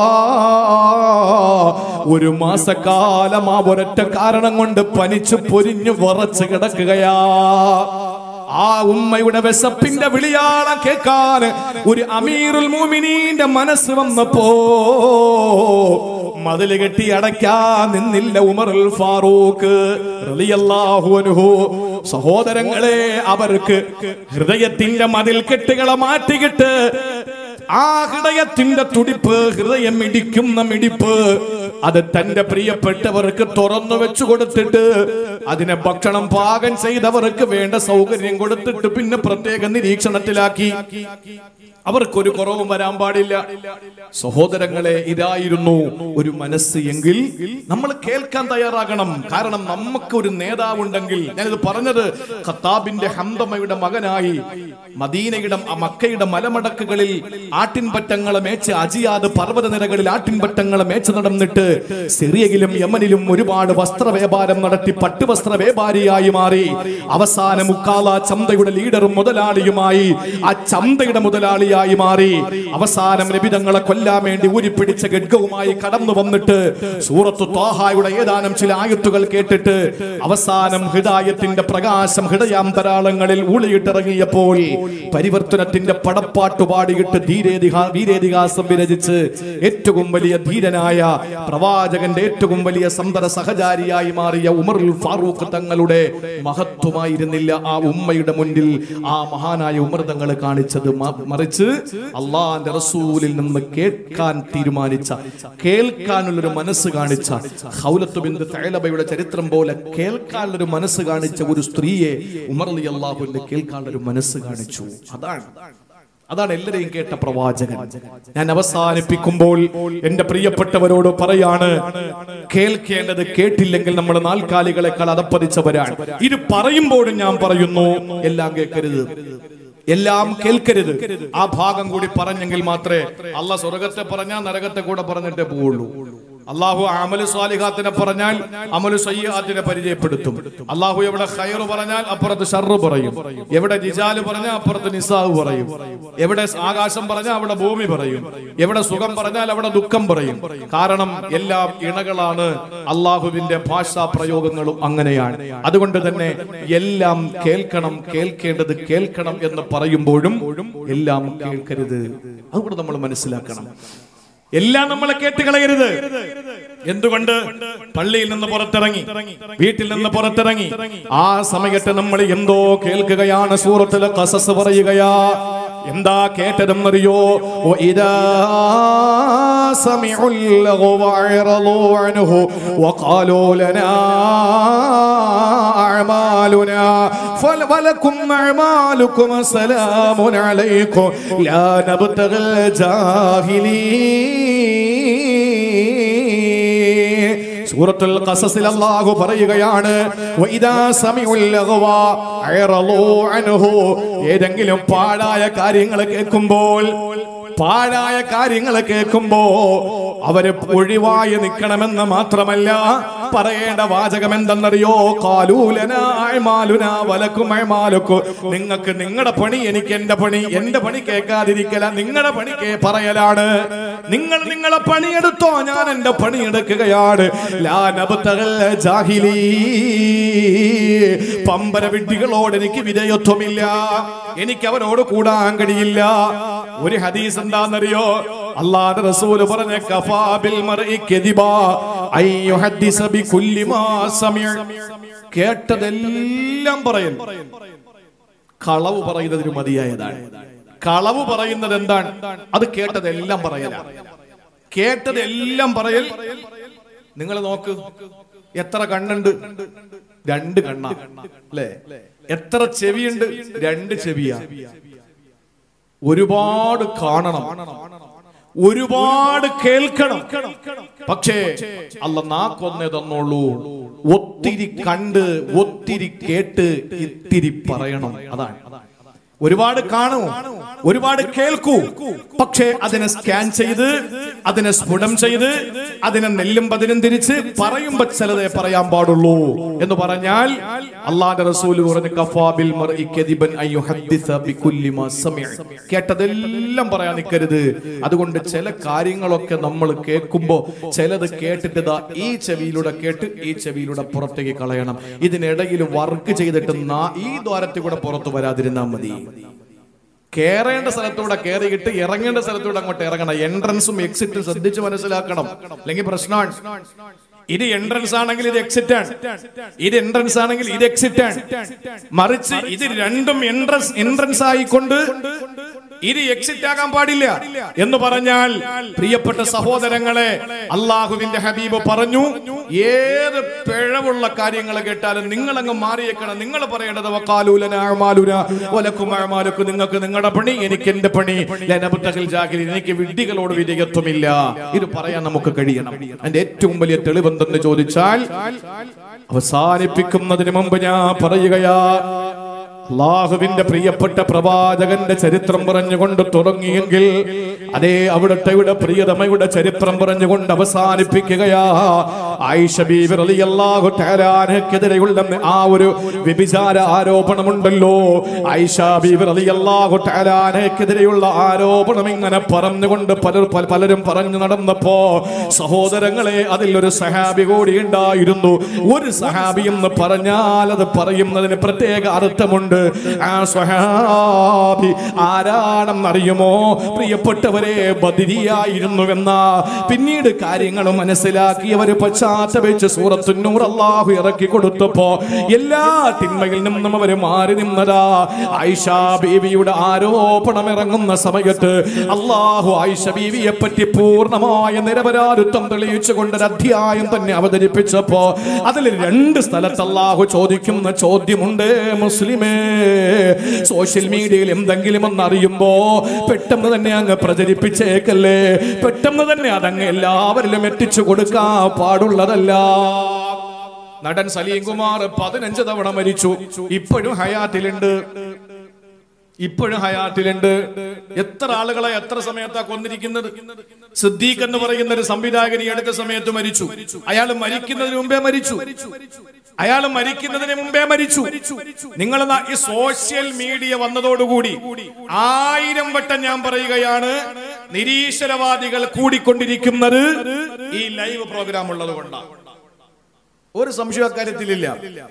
ഒരു മാസക്കാലം ആ ഒരൊറ്റ കാരണം കൊണ്ട് പനിച്ചു പൊരിഞ്ഞു വിറച്ച് കിടക്കുകയാ. ആ ഉമ്മയുടെ വിശപ്പിന്റെ വിളിയാളം കേൾക്കാൻ ഒരു അമീറുൽ മുഅ്മിനീന്റെ മനസ്സ് വന്നപ്പോ മതില് കെട്ടി അടയ്ക്കാൻ നിന്നില്ല ഉമറുൽ ഫാറൂഖ് റളിയല്ലാഹു അൻഹു. സഹോദരങ്ങളെ, അവർക്ക് ഹൃദയത്തിന്റെ മതിൽ കെട്ടുകളെ മാറ്റിക്കിട്ട് ആ ഹൃദയത്തിന്റെ തുടിപ്പ്, ഹൃദയം ഇടിക്കുന്ന മിടിപ്പ്, അത് തന്റെ പ്രിയപ്പെട്ടവർക്ക് തുറന്നു വെച്ചു കൊടുത്തിട്ട് അതിനെ ഭക്ഷണം പാകം ചെയ്തവർക്ക് വേണ്ട സൗകര്യം കൊടുത്തിട്ട് പിന്നെ പ്രത്യേക നിരീക്ഷണത്തിലാക്കി. അവർക്കൊരു കുറവും വരാൻ പാടില്ല. സഹോദരങ്ങളെ, ഇതായിരുന്നു ഒരു മനസ്സ് എങ്കിൽ നമ്മൾ കേൾക്കാൻ തയ്യാറാകണം. കാരണം നമുക്ക് ഒരു നേതാവുണ്ടെങ്കിൽ, ഞാനിത് പറഞ്ഞത് ഖത്താബിന്റെ ഹംദമയുടെ മകനായി മദീനയുടെ മക്കയുടെ മലമടക്കുകളിൽ ആട്ടിൻപറ്റങ്ങളെ മേച്ച്, അജിയാദ് പർവ്വത നിരകളിൽ ആട്ടിൻപറ്റങ്ങളെ മേച്ച് നടന്നിട്ട് സിറിയയിലും യമനിലും ഒരുപാട് വസ്ത്ര വ്യാപാരം നടത്തി പട്ടുവസ്ത്ര വ്യാപാരിയായി മാറി. അവസാനം മുക്കാല ചന്തയുടെ ലീഡറും മുതലാളിയുമായി, ആ ചന്തയുടെ മുതലാളിയായി മാറി. അവസാനം നബിതങ്ങളെ കൊല്ലാൻ വേണ്ടി ഊരിപ്പിടിച്ച ഖഡ്ഗവുമായി കടന്നു വന്നിട്ട് സൂറത്തു ത്വാഹയുടെ ഏതാനും ചില ആയത്തുകൾ കേട്ടിട്ട് അവസാനം ഹിദായത്തിന്റെ പ്രകാശം ഹൃദയാന്തരാളങ്ങളിൽ ഊളിയിട്ടിറങ്ങിയപ്പോൾ പരിവർത്തനത്തിന്റെ പടപ്പാട്ട് പാടിയിട്ട് ധീരേതിഹാ വീരേതിഹാസം വിരചിച്ച് ഏറ്റവും വലിയ ധീരനായ പ്രവാ പ്രവാചകന്റെ ഏറ്റവും വലിയ സന്തത സഹചാരിയായി മാറിയ ഉമറുൽ ഫാറൂഖ് തങ്ങളുടെ മഹത്വമായിരുന്നില്ല ആ ഉമ്മയുടെ മുന്നിൽ ആ മഹാനായ ഉമർ തങ്ങൾ കാണിച്ചത്. മറിച്ച് അള്ളാന്റെ റസൂലിൽ നിന്ന് കേൾക്കാൻ തീരുമാനിച്ച, കേൾക്കാനുള്ളൊരു മനസ്സ് കാണിച്ച, ഖൗലത്ത് ബിൻത് തഅലബയുടെ ചരിത്രം പോലെ കേൾക്കാനുള്ളൊരു മനസ്സ് കാണിച്ച ഒരു സ്ത്രീയെ ഉമർ റളിയല്ലാഹു അൻഹു കേൾക്കാനുള്ളൊരു മനസ്സ് കാണിച്ചു. അതാണ് അതാണ് എല്ലാരെയും കേട്ട പ്രവാചകൻ. ഞാൻ അവസാനിപ്പിക്കുമ്പോൾ എന്റെ പ്രിയപ്പെട്ടവരോട് പറയാണ്, കേൾക്കേണ്ടത് കേട്ടില്ലെങ്കിൽ നമ്മൾ നാൽക്കാലികളെക്കാൾ അതപ്പതിച്ചവരാണ്. ഇത് പറയുമ്പോഴും ഞാൻ പറയുന്നു, എല്ലാം കേൾക്കരുത്, എല്ലാം കേൾക്കരുത്. ആ ഭാഗം കൂടി പറഞ്ഞെങ്കിൽ മാത്രമേ അള്ളാഹ് സ്വർഗത്തെ പറഞ്ഞാൽ നരകത്തെ കൂടെ പറഞ്ഞിട്ടേ പോവുള്ളൂ. അള്ളാഹു അമലു സ്വാലിഹാത്തിനെ പറഞ്ഞാൽ അമലു സയ്യിആത്തിനെ പരിചയപ്പെടുത്തും. അള്ളാഹു എവിടെ ഖൈറ് പറഞ്ഞാൽ അപ്പുറത്ത് ഷർറ് പറയും, എവിടെ റിജാല് പറഞ്ഞാൽ അപ്പുറത്ത് നിസാഹ് പറയും, എവിടെ ആകാശം പറഞ്ഞാൽ അവിടെ ഭൂമി പറയും, എവിടെ സുഖം പറഞ്ഞാൽ അവിടെ ദുഃഖം പറയും. കാരണം എല്ലാം ഇണകളാണ്. അള്ളാഹുവിന്റെ ഭാഷാ പ്രയോഗങ്ങളും അങ്ങനെയാണ്. അതുകൊണ്ട് തന്നെ എല്ലാം കേൾക്കണം, കേൾക്കേണ്ടത് കേൾക്കണം എന്ന് പറയുമ്പോഴും എല്ലാം കേൾക്കരുത്. അതുകൂടെ നമ്മൾ മനസ്സിലാക്കണം. എല്ലാം നമ്മളെ കേട്ടുകളയരുത്. എന്തുകൊണ്ട്? പള്ളിയിൽ നിന്ന് പുറത്തിറങ്ങി, വീട്ടിൽ നിന്ന് പുറത്തിറങ്ങി, ആ സമയത്ത് നമ്മൾ എന്തോ കേൾക്കുകയാണ്. സൂറത്തുൽ ഖസസ് പറയുകയാ, എന്താ കേട്ടതെന്നറിയോ? വഇദാ സമിഉൽ ലഗ്വ അറളൂ അൻഹു വഖാലൂ ലനാ അഅമാലുനാ ഫലക്കും അഅമാലുക്കും സലാമുൻ അലൈക്കും ലാ നബ്തഗിൽ ജാഹിലീൻ. സൂറത്തുൽ ഖസസിൽ അല്ലാഹു പറയുകയാണ്, വഇദാ സമിഉൽ ലഗ്വ അറളൂ അൻഹു, ഏതെങ്കിലും പാഴായ കാര്യങ്ങൾ കേൾക്കുമ്പോൾ, പാഴായ കാര്യങ്ങൾ കേൾക്കുമ്പോ അവര് ഒഴിവായി നിൽക്കണമെന്ന് മാത്രമല്ല, പറയേണ്ട വാചകം എന്തെന്നറിയോ? ഖാലൂ ലനാ അഅമാലുനാ വലക്കും അഅമാലുക്കും. നിങ്ങൾക്ക് നിങ്ങളുടെ പണി, എനിക്ക് എന്റെ പണി. എന്റെ പണി കേൾക്കാതിരിക്കല, നിങ്ങളുടെ പണി പറയലാണ്. നിങ്ങൾ നിങ്ങളെ പണിയെടുത്തോ, ഞാൻ എന്റെ പണിയെടുക്കുകയാണ്. ലാ നബ്തഗിൽ ജാഹിലീ, പമ്പര വിഡ്ഢികളോട് എനിക്ക് വിധേയത്വമില്ല, എനിക്ക് അവരോട് കൂടാൻ കഴിയില്ല. ഒരു ഹദീസ് എന്താണെന്നറിയോ? അല്ലാഹുവിന്റെ റസൂല് പറഞ്ഞ, കഫാ ബിൽ മർഇ കദിബാ അൻ യുഹദ്ദിസ ബികുല്ലി മാ സമിഅ. കേട്ടതെല്ലാം പറയൽ കളവ് പറയുന്നതിന് മതിയായതാണ്. കളവ് പറയുന്നത് എന്താണ്? അത് കേട്ടതെല്ലാം പറയലാണ്. കേട്ടതെല്ലാം പറയൽ. നിങ്ങൾ നോക്ക്, എത്ര കണ്ണുണ്ട്? രണ്ട് കണ്ണാ അല്ലേ? എത്ര ചെവിയുണ്ട്? രണ്ട് ചെവിയാ. ഒരുപാട് കാണണം, ഒരുപാട് കേൾക്കണം. പക്ഷേ അല്ലാഹ് നാക്കൊന്നേ തന്നോളൂ. ഒത്തിരി കണ്ട്, ഒത്തിരി കേട്ട്, ഇത്തിരി പറയണം. അതാണ്. ഒരുപാട് കാണൂ, ഒരുപാട് കേൾക്കൂ, പക്ഷേ അതിനെ സ്കാൻ ചെയ്ത്, അതിനെ സ്ഫുടം ചെയ്ത്, അതിനെ നെല്ലും പതിനും തിരിച്ച് പറയുമ്പോ ചിലതേ പറയാൻ പാടുള്ളൂ എന്ന് പറഞ്ഞാൽ അല്ലാഹുവിന്റെ റസൂൽ പറഞ്ഞു, കഫാ ബിൽ മർഇ കദിബൻ അൻ യുഹദ്ദിസ ബികുല്ലി മാ സമിഅ. കേട്ടതെല്ലാം പറയാൻ നിൽക്കരുത്. അതുകൊണ്ട് ചില കാര്യങ്ങളൊക്കെ നമ്മൾ കേൾക്കുമ്പോ ചിലത് കേട്ടിട്ട് ദാ ഈ ചെവിയിലൂടെ കേട്ട് ഈ ചെവിയിലൂടെ പുറത്തേക്ക് കളയണം. ഇതിനിടയിൽ വർക്ക് ചെയ്തിട്ട് ഈ ദ്വാരത്തിൽ കൂടെ പുറത്തു വരാതിരുന്നാൽ മതി. കേറേണ്ട സ്ഥലത്തൂടെ കേറിയിട്ട് ഇറങ്ങേണ്ട സ്ഥലത്തൂടെ അങ്ങോട്ട് ഇറങ്ങണം. എൻട്രൻസും എക്സിറ്റും ശ്രദ്ധിച്ച് മനസ്സിലാക്കണം, അല്ലെങ്കിൽ പ്രശ്നമാണ്. ഇത് എൻട്രൻസ് ആണെങ്കിൽ ഇത് എക്സിറ്റ് ആണ്, ഇത് എൻട്രൻസ് ആണെങ്കിൽ ഇത് എക്സിറ്റ് ആണ്. മറിച്ച് ഇത് രണ്ടും എൻട്രൻസ് എൻട്രൻസ് ആയിക്കൊണ്ട് ഇത് എക്സിറ്റ് ആകാൻ പാടില്ല എന്ന് പറഞ്ഞാൽ, പ്രിയപ്പെട്ട സഹോദരങ്ങളെ, അള്ളാഹുവിന്റെ ഹബീബ് പറഞ്ഞു, ഏത് പിഴവുള്ള കാര്യങ്ങൾ കേട്ടാലും നിങ്ങൾ അങ്ങ് മാറിയേക്കണം. നിങ്ങൾ പറയേണ്ടത് വഖാലൂ ലനാ അഅമാലുനാ വലക്കും അഅമാലുക്കും. നിങ്ങൾക്ക് നിങ്ങളുടെ പണി, എനിക്ക് എന്റെ പണി. ലാ നബ്തഗിൽ ജാഹിലീൻ, എനിക്ക് വിഡ്ഢികളോട് വിധേയത്വമില്ല. ഇത് പറയാൻ നമുക്ക് കഴിയണം. അതിന്റെ ഏറ്റവും വലിയ തെളിവെന്തെന്ന് ചോദിച്ചാൽ, അവസാനിപ്പിക്കുന്നതിന് മുമ്പ് ഞാൻ പറയുകയാ, അള്ളാഹുവിന്റെ പ്രിയപ്പെട്ട പ്രവാചകന്റെ ചരിത്രം പറഞ്ഞുകൊണ്ട് തുടങ്ങിയെങ്കിൽ അതേ അവിടുത്തെ പ്രിയതമയുടെ ചരിത്രം പറഞ്ഞുകൊണ്ട് അവസാനിപ്പിക്കുകയാ. ആയിഷ ബീവി റളിയല്ലാഹു തആല അൻഹക്കെതിരെയുള്ള ആ ഒരു വ്യഭിചാര ആരോപണമുണ്ടല്ലോ, ആയിഷ ബീവി റളിയല്ലാഹു തആല അൻഹക്കെതിരെയുള്ള ആരോപണം ഇങ്ങനെ പറഞ്ഞുകൊണ്ട് പലർ പലരും പറഞ്ഞു നടന്നപ്പോ, സഹോദരങ്ങളെ, അതിലൊരു സഹാബി കൂടി ഉണ്ടായിരുന്നു. ഒരു സഹാബി എന്ന് പറഞ്ഞാൽ അത് പറയുന്നതിന് പ്രത്യേക അർത്ഥമുണ്ട്. ആ സ്വഹാബി ആരാണെന്നറിയുമോ? പ്രിയപ്പെട്ടവരെ, പ്രിയപ്പെട്ടവരെ ബദരിയായിരുന്നുവെന്ന പിന്നീട് കാര്യങ്ങൾ മനസ്സിലാക്കിയവര് പശ്ചാത്തപിച്ച് സൂറത്തുൻ നൂർ അല്ലാഹു ഇറക്കി കൊടുത്തപ്പോ എല്ലാ തിന്മയിൽ നിന്നും അവര് മാറി നിന്നതാ. ആയിഷ ബീവിയുടെ ആരോപണം ഇറങ്ങുന്ന സമയത്ത് അല്ലാഹു ആയിഷ ബീവിയെ പറ്റി പൂർണ്ണമായ നിരപരാധിത്വം തെളിയിച്ചുകൊണ്ട് ഒരു അധ്യായം തന്നെ അവതരിപ്പിച്ചപ്പോ അതിൽ രണ്ട് സ്ഥലത്ത് അല്ലാഹു ചോദിക്കുന്ന ചോദ്യമുണ്ട്. മുസ്ലിമേ, സോഷ്യൽ മീഡിയയിൽ എന്തെങ്കിലും ഒന്ന് അറിയുമ്പോ പെട്ടെന്ന് തന്നെ അങ്ങ് പ്രചരിപ്പിച്ചേക്കല്ലേ, പെട്ടെന്ന് തന്നെ അതങ്ങ് എല്ലാവരിലും എത്തിച്ചു കൊടുക്കാൻ പാടുള്ളതല്ല. നടൻ സലീം കുമാർ പതിനഞ്ച് തവണ മരിച്ചു, ഇപ്പോഴും ഹയാത്തിലുണ്ട്, ഇപ്പോഴും ഹയാത്തിലുണ്ട്. എത്ര ആളുകളെ എത്ര സമയത്താ കൊന്നിരിക്കുന്നത്? സിദ്ദീഖ് എന്ന് പറയുന്ന ഒരു സംവിധായകൻ ഈ അടുത്ത സമയത്ത് മരിച്ചു. അയാൾ മരിക്കുന്നതിന് മുമ്പേ മരിച്ചു അയാൾ മരിക്കുന്നതിന് മുമ്പേ മരിച്ചു നിങ്ങൾ ഈ സോഷ്യൽ മീഡിയ വന്നതോടുകൂടി ആയിരം വട്ടം ഞാൻ പറയുകയാണ്, നിരീശ്വരവാദികൾ കൂടിക്കൊണ്ടിരിക്കുന്നത് ഈ ലൈവ് പ്രോഗ്രാം ഉള്ളത് കൊണ്ടാണ്. ഒരു സംശയ കാര്യത്തിലില്ല,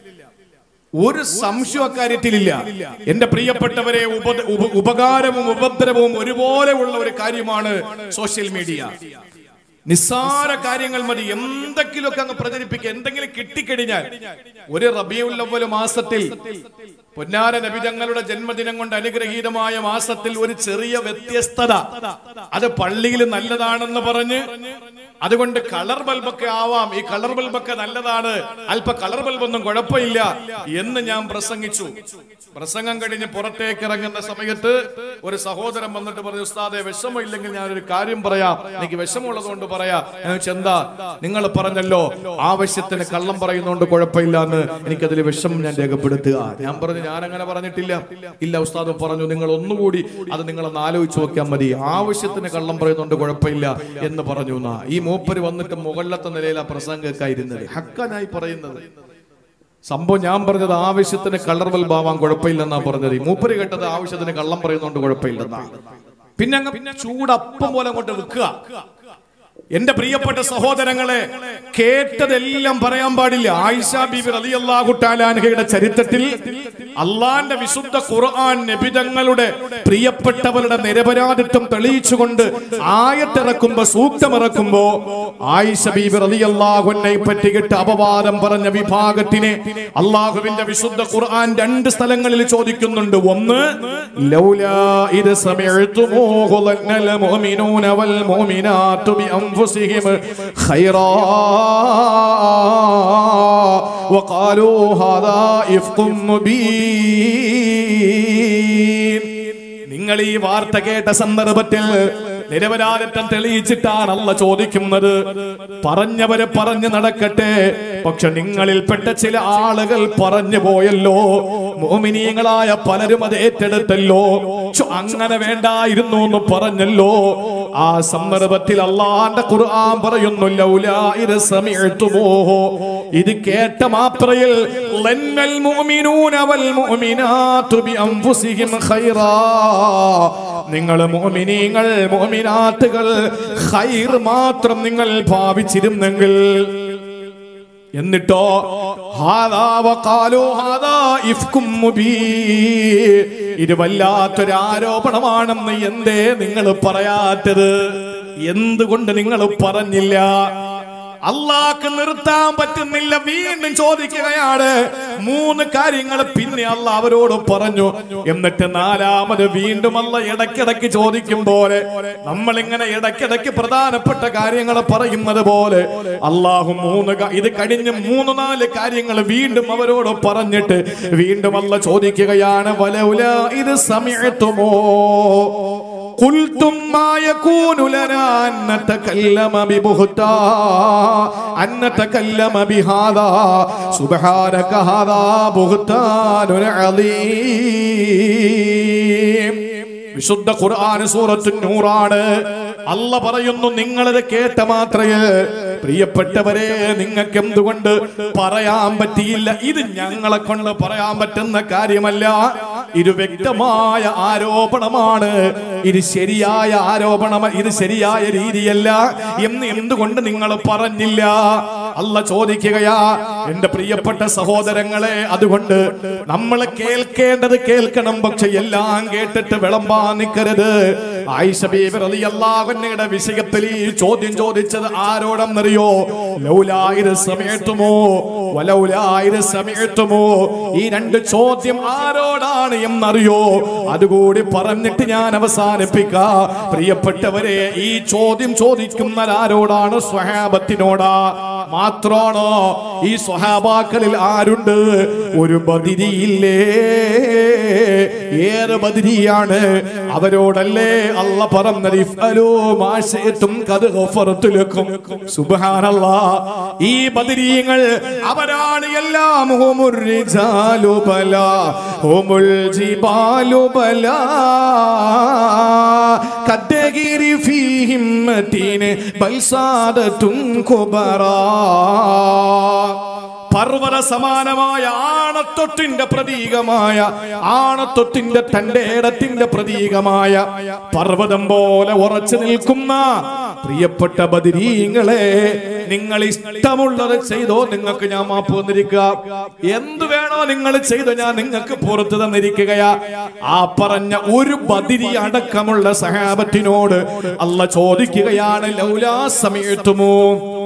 ഒരു സംശയ കാര്യത്തിലില്ല. എന്റെ പ്രിയപ്പെട്ടവരെ, ഉപകാരവും ഉപദ്രവവും ഒരുപോലെ ഉള്ള ഒരു കാര്യമാണ് സോഷ്യൽ മീഡിയ. നിസ്സാര കാര്യങ്ങൾ മതി എന്തെങ്കിലുമൊക്കെ അങ്ങ് പ്രചരിപ്പിക്കുക. എന്തെങ്കിലും കിട്ടിക്കഴിഞ്ഞാൽ ഒരു റബീഉൽ അവ്വൽ മാസത്തിൽ, പൊന്നാര നബി തങ്ങളുടെ ജന്മദിനം കൊണ്ട് അനുഗ്രഹീതമായ മാസത്തിൽ ഒരു ചെറിയ വ്യത്യസ്തത, അത് പള്ളിയിൽ നല്ലതാണെന്ന് പറഞ്ഞ് അതുകൊണ്ട് കളർ ബൾബൊക്കെ ആവാം, ഈ കളർ ബൾബൊക്കെ നല്ലതാണ്, അല്പ കളർ ബൾബൊന്നും കുഴപ്പമില്ല എന്ന് ഞാൻ പ്രസംഗിച്ചു. പ്രസംഗം കഴിഞ്ഞ് പുറത്തേക്ക് ഇറങ്ങുന്ന സമയത്ത് ഒരു സഹോദരൻ വന്നിട്ട് പറഞ്ഞു, ഉസ്താദെ വിഷമമില്ലെങ്കിൽ ഞാനൊരു കാര്യം പറയാം, എനിക്ക് വിഷമമുള്ളത് കൊണ്ട് പറയാം. എന്താ? നിങ്ങൾ പറഞ്ഞല്ലോ ആവശ്യത്തിന് കള്ളം പറയുന്നതുകൊണ്ട് കുഴപ്പമില്ല എന്ന്, എനിക്കതിൽ വിഷമം ഞാൻ രേഖപ്പെടുത്തുക. ഞാൻ പറഞ്ഞു, ഞാൻ അങ്ങനെ പറഞ്ഞിട്ടില്ല. ഇല്ല ഉസ്താദ് പറഞ്ഞു, നിങ്ങൾ ഒന്നുകൂടി അത് നിങ്ങളൊന്ന് ആലോചിച്ച് നോക്കിയാൽ മതി, ആവശ്യത്തിന് കള്ളം പറയുന്നതുകൊണ്ട് കുഴപ്പമില്ല എന്ന് പറഞ്ഞു. ഈ മൂപ്പര് വന്നിട്ട് മുകളിലത്തെ നിലയിൽ ആ പ്രസംഗക്കായിരുന്നത് ഹക്കാനായി പറയുന്നത് സംഭവം. ഞാൻ പറഞ്ഞത് ആവശ്യത്തിന് കളർ ബൾബാവാൻ കുഴപ്പമില്ലെന്നാ പറഞ്ഞത്. ഈ മൂപ്പര് കേട്ടത് ആവശ്യത്തിന് കള്ളം പറയുന്നതുകൊണ്ട് കുഴപ്പമില്ലെന്നാ. പിന്നെ അങ്ങ് ചൂടപ്പം പോലെ അങ്ങോട്ട് വെക്കുക. എന്റെ പ്രിയപ്പെട്ട സഹോദരങ്ങളെ, കേട്ടതെല്ലാം പറയാൻ പാടില്ല. ആയിഷ ബീബി റളിയല്ലാഹു തആല അൻഹയുടെ ചരിത്രത്തിൽ അള്ളാന്റെ വിശുദ്ധ ഖുർആൻ നബിതങ്ങളുടെ പ്രിയപ്പെട്ടവരുടെ നിരപരാധിത്വം തെളിയിച്ചുകൊണ്ട് ആയത്തിറക്കുമ്പോ, സൂക്തമിറക്കുമ്പോ ആയിഷ ബീബി റളിയല്ലാഹു അൻഹയെ പറ്റിയിട്ട് അപവാദം പറഞ്ഞ വിഭാഗത്തിനെ അള്ളാഹുവിന്റെ വിശുദ്ധ ഖുർആൻ രണ്ട് സ്ഥലങ്ങളിൽ ചോദിക്കുന്നുണ്ട്. ഒന്ന്, ലൗലാ ഇദ് സമിഅ്തുമൂഹു ലന്നൽ മുഅ്മിനൂന വൽ മുഅ്മിനാതു ബി أنفسهم خيرا وقالوا هذا إفك مبين. നിങ്ങൾ ഈ വാർത്ത കേട്ട സന്ദർഭത്തിൽ നിരപരാധിത്വം തെളിയിച്ചിട്ടാണ് അല്ല ചോദിക്കുന്നത്. പറഞ്ഞവര് പറഞ്ഞു നടക്കട്ടെ, പക്ഷെ നിങ്ങളിൽപ്പെട്ട ചില ആളുകൾ പറഞ്ഞു പോയല്ലോ, മുഅ്മിനീങ്ങളായ പലരും അത് ഏറ്റെടുത്തല്ലോ, അങ്ങനെ വേണ്ടായിരുന്നു എന്ന് പറഞ്ഞല്ലോ. ആ സന്ദർഭത്തിൽ അല്ലാഹുവിന്റെ ഖുർആൻ പറയുന്നു, ലൗലാ ഇദ് സമിഅ്തുമൂഹു, ഇത് കേട്ട മാത്രയിൽ ലന്നൽ മുഅ്മിനൂന വൽ മുഅ്മിനാതു ബി അൻഫുസിഹിം ഖൈറാ, നിങ്ങൾ മുഅ്മിനീങ്ങൾ മുഅ്മിനാത്തുകൾ ഖൈർ മാത്രം നിങ്ങൾ ഭാവിച്ചിരുന്നെങ്കിൽ. എന്നിട്ടോ ഹാദാ വഖാലു ഹാദാ ഇഫ്കും മുബീൻ, ഇത് വല്ലാത്തൊരു ആരോപണമാണെന്ന് എന്തേ നിങ്ങൾ പറയാത്തത്? എന്തുകൊണ്ട് നിങ്ങൾ പറഞ്ഞില്ല? അള്ളാഹ്ക്ക് നിർത്താൻ പറ്റുന്നില്ല. വീണ്ടും ചോദിക്കുകയാണ്. മൂന്ന് കാര്യങ്ങൾ പിന്നെ അള്ളാഹ് അവരോട് പറഞ്ഞു. എന്നിട്ട് നാലാമത് വീണ്ടും അള്ളാഹ് ഇടയ്ക്കിടയ്ക്ക് ചോദിക്കും പോലെ, നമ്മളിങ്ങനെ ഇടയ്ക്കിടയ്ക്ക് പ്രധാനപ്പെട്ട കാര്യങ്ങൾ പറയുന്നത് പോലെ അള്ളാഹു മൂന്ന് ഇത് കഴിഞ്ഞ് മൂന്ന് നാല് കാര്യങ്ങൾ വീണ്ടും അവരോട് പറഞ്ഞിട്ട് വീണ്ടും അള്ളാഹ് ചോദിക്കുകയാണ്, വലൗലാ ഇദ് സമിഅ്തുമൂ قلتم ما يكون لنا أن نتكلم ببهتان أن نتكلم بهذا سبحانك هذا بهتان عظيم. വിശുദ്ധ ഖുർആൻ സൂറത്തുൻ നൂറാണ്. അല്ലാഹ് പറയുന്നു, നിങ്ങളത് കേട്ട മാത്രയിൽ പ്രിയപ്പെട്ടവരെ നിങ്ങൾക്ക് എന്തുകൊണ്ട് പറയാൻ പറ്റിയില്ല? ഇത് ഞങ്ങളെ കൊണ്ട് പറയാൻ പറ്റുന്ന കാര്യമല്ല, ഇത് വ്യക്തമായ ആരോപണമാണ്, ഇത് ശരിയായ ആരോപണം, ഇത് ശരിയായ രീതിയല്ല എന്ന് എന്തുകൊണ്ട് നിങ്ങൾ പറഞ്ഞില്ല? അല്ലാഹ് ചോദിക്കുകയാ. എന്റെ പ്രിയപ്പെട്ട സഹോദരങ്ങളെ, അതുകൊണ്ട് നമ്മൾ കേൾക്കേണ്ടത് കേൾക്കണം, പക്ഷെ എല്ലാം കേട്ടിട്ട് വിളമ്പാൻ നിൽക്കരുത്. ആയിഷ ബീവി റളിയല്ലാഹു അൻഹയുടെ വിഷയത്തിൽ ഈ ചോദ്യം ചോദിച്ചത് ആരോടെന്നറിയോ? ലൗലാ ഇദ് സമഅതുമോ വലൗലാ ഇദ് സമഅതുമോ. ഈ രണ്ട് ചോദ്യം ആരോടാണ് എന്നറിയോ? അതുകൂടി പറഞ്ഞിട്ട് ഞാൻ അവസാനിപ്പിക്കാം. പ്രിയപ്പെട്ടവരെ, ഈ ചോദ്യം ചോദിക്കുന്നത് ആരോടാണ്? സ്വഹാബത്തിനോടാ. മാത്രമാണോ? ഈ സ്വഹാബാക്കളിൽ ആരുണ്ട്? ഒരു ബദരിയില്ലേ? ഏറെ ബദരിയാണ്. അവരോടല്ലേ അല്ല പറഞ്ഞത് ഇഫ്അലൂ മാ ശിഅ്തും ഖദ് ഗഫർതു ലക്കും. സുബ്ഹാനല്ലാഹ്. ഈ ബദരീങ്ങൾ അവരാണ് എല്ലാം. ഹുമുർ റിജാലു ബലാ ഹുമുൽ ജിബാലു ബലാ കദ്ദഗിരി ഫീ ഹിമ്മത്തിൻ ബൽ സാദതുൻ കുബറാ. പർവ്വത സമാനമായ ആണത്വത്തിന്റെ പ്രതീകമായ, ആണത്വത്തിന്റെ തന്റേടത്തിന്റെ പ്രതീകമായ പർവ്വതം പോലെ ഉറച്ചു നിൽക്കുന്ന പ്രിയപ്പെട്ട ബദരീങ്ങളെ, നിങ്ങൾ ഇഷ്ടമുള്ളത് ചെയ്തോ, നിങ്ങൾക്ക് ഞാൻ മാപ്പ് തന്നിരിക്കുക. എന്ത് വേണോ നിങ്ങൾ ചെയ്തോ, ഞാൻ നിങ്ങൾക്ക് പുറത്തു തന്നിരിക്കുകയാ. ആ പറഞ്ഞ ഒരു ബദരി അടക്കമുള്ള സഹാബത്തിനോട് അല്ല ചോദിക്കുകയാണ്, ലൗലാ സമയത്തുമോ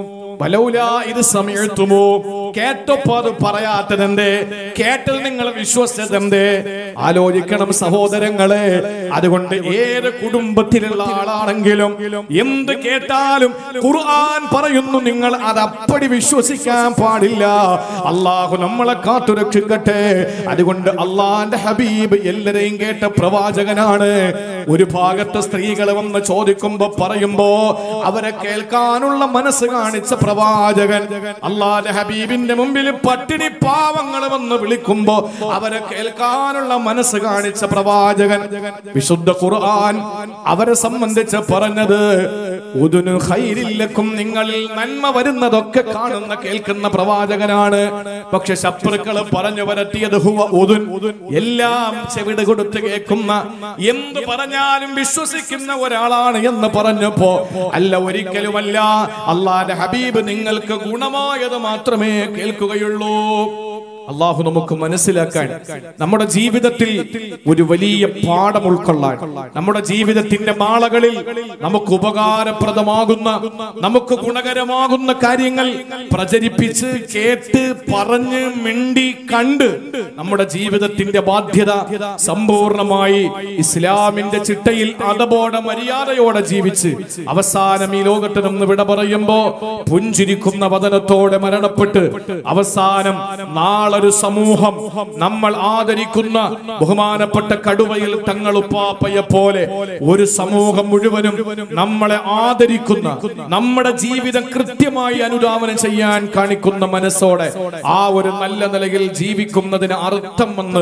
വലൗലാ ഇത് സമയത്തുമോ. കേട്ടപ്പോ അത് പറയാത്തതെന്തേ? കേട്ടത് നിങ്ങൾ വിശ്വസിച്ചതെന്തേ? ആലോചിക്കണം സഹോദരങ്ങളെ. അതുകൊണ്ട് ഏത് കുടുംബത്തിലുള്ള ആളാണെങ്കിലും എന്ത് കേട്ടാലും ഖുർആൻ പറയുന്നു, നിങ്ങൾ അത് അപ്പടി വിശ്വസിക്കാൻ പാടില്ല. അള്ളാഹു നമ്മളെ കാത്തുരക്ഷിക്കട്ടെ. അതുകൊണ്ട് അള്ളാന്റെ ഹബീബ് എല്ലാരെയും കേട്ട പ്രവാചകനാണ്. ഒരു ഭാഗത്ത് സ്ത്രീകൾ വന്ന് ചോദിക്കുമ്പോ പറയുമ്പോ അവരെ കേൾക്കാനുള്ള മനസ്സ് കാണിച്ച പ്രവാചകൻ, അള്ളാന്റെ ഹബീബിന്റെ മുമ്പിൽ പട്ടിണി പാവങ്ങൾ വന്ന് വിളിക്കുമ്പോ അവരെ കേൾക്കാനുള്ള മനസ്സ് കാണിച്ച പ്രവാചകൻ. വിശുദ്ധ ഖുർആൻ അവരെ സംബന്ധിച്ച് പറഞ്ഞത് ഉദുനു ഖൈരിൽ ലക്കും, നിങ്ങളിൽ നന്മ വരുന്നതൊക്കെ കാണുന്ന കേൾക്കുന്ന പ്രവാചകനാണ്. പക്ഷെ ശത്രുക്കൾ പറഞ്ഞു വരട്ടിയത് ഹുവ ഉദുൻ, എല്ലാം ചെവിട് കൊടുത്ത് കേൾക്കുന്ന, എന്ത് പറഞ്ഞാലും വിശ്വസിക്കുന്ന ഒരാളാണ് എന്ന് പറഞ്ഞപ്പോ അല്ല, ഒരിക്കലുമല്ല. അല്ലാഹുവിന്റെ ഹബീബ് നിങ്ങൾക്ക് ഗുണമായത് മാത്രമേ കേൾക്കുകയുള്ളൂ. അള്ളാഹു നമുക്ക് മനസ്സിലാക്കാൻ, നമ്മുടെ ജീവിതത്തിൽ ഒരു വലിയ പാഠം ഉൾക്കൊള്ളാൻ, നമ്മുടെ ജീവിതത്തിന്റെ മാളകളിൽ നമുക്ക് ഉപകാരപ്രദമാകുന്ന, നമുക്ക് ഗുണകരമാകുന്ന കാര്യങ്ങൾ പ്രചരിപ്പിച്ച് കേട്ട് പറഞ്ഞ് മിണ്ടി കണ്ട് നമ്മുടെ ജീവിതത്തിന്റെ ബാധ്യത സമ്പൂർണമായി ഇസ്ലാമിന്റെ ചിട്ടയിൽ അതബോടെ മര്യാദയോടെ ജീവിച്ച് അവസാനം ഈ ലോകത്ത് നിന്ന് വിട പറയുമ്പോ പുഞ്ചിരിക്കുന്ന വദനത്തോടെ മരണപ്പെട്ട് അവസാനം നാളെ ഒരു സമൂഹം നമ്മൾ ആദരിക്കുന്ന ബഹുമാനപ്പെട്ട കടുവയിൽ തങ്ങളുപ്പാപ്പയെ പോലെ ഒരു സമൂഹം മുഴുവനും നമ്മളെ ആദരിക്കുന്ന, നമ്മുടെ ജീവിതം കൃത്യമായി അനുധാവനം ചെയ്യാൻ കാണിക്കുന്ന മനസ്സോടെ ആ ഒരു നല്ല നിലയിൽ ജീവിക്കുന്നതിന് അർത്ഥം വന്ന്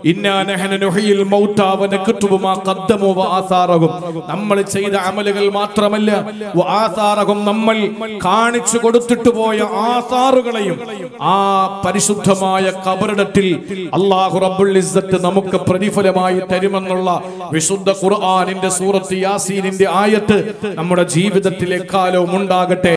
നമ്മൾ ചെയ്ത അമലുകൾ മാത്രമല്ല, നമ്മൾ കാണിച്ചു കൊടുത്തിട്ട് പോയ ആസാറുകളെയും ആ പരിശുദ്ധമായ ഖബറിടത്തിൽ അല്ലാഹു റബ്ബുൽ ഇസ്സത്ത് നമുക്ക് പ്രതിഫലമായി തരുമെന്നുള്ള വിശുദ്ധ ഖുർആനിന്റെ സൂറത്ത് യാസീനിന്റെ ആയത്ത് നമ്മുടെ ജീവിതത്തിൽ എക്കാലവും ഉണ്ടാകട്ടെ.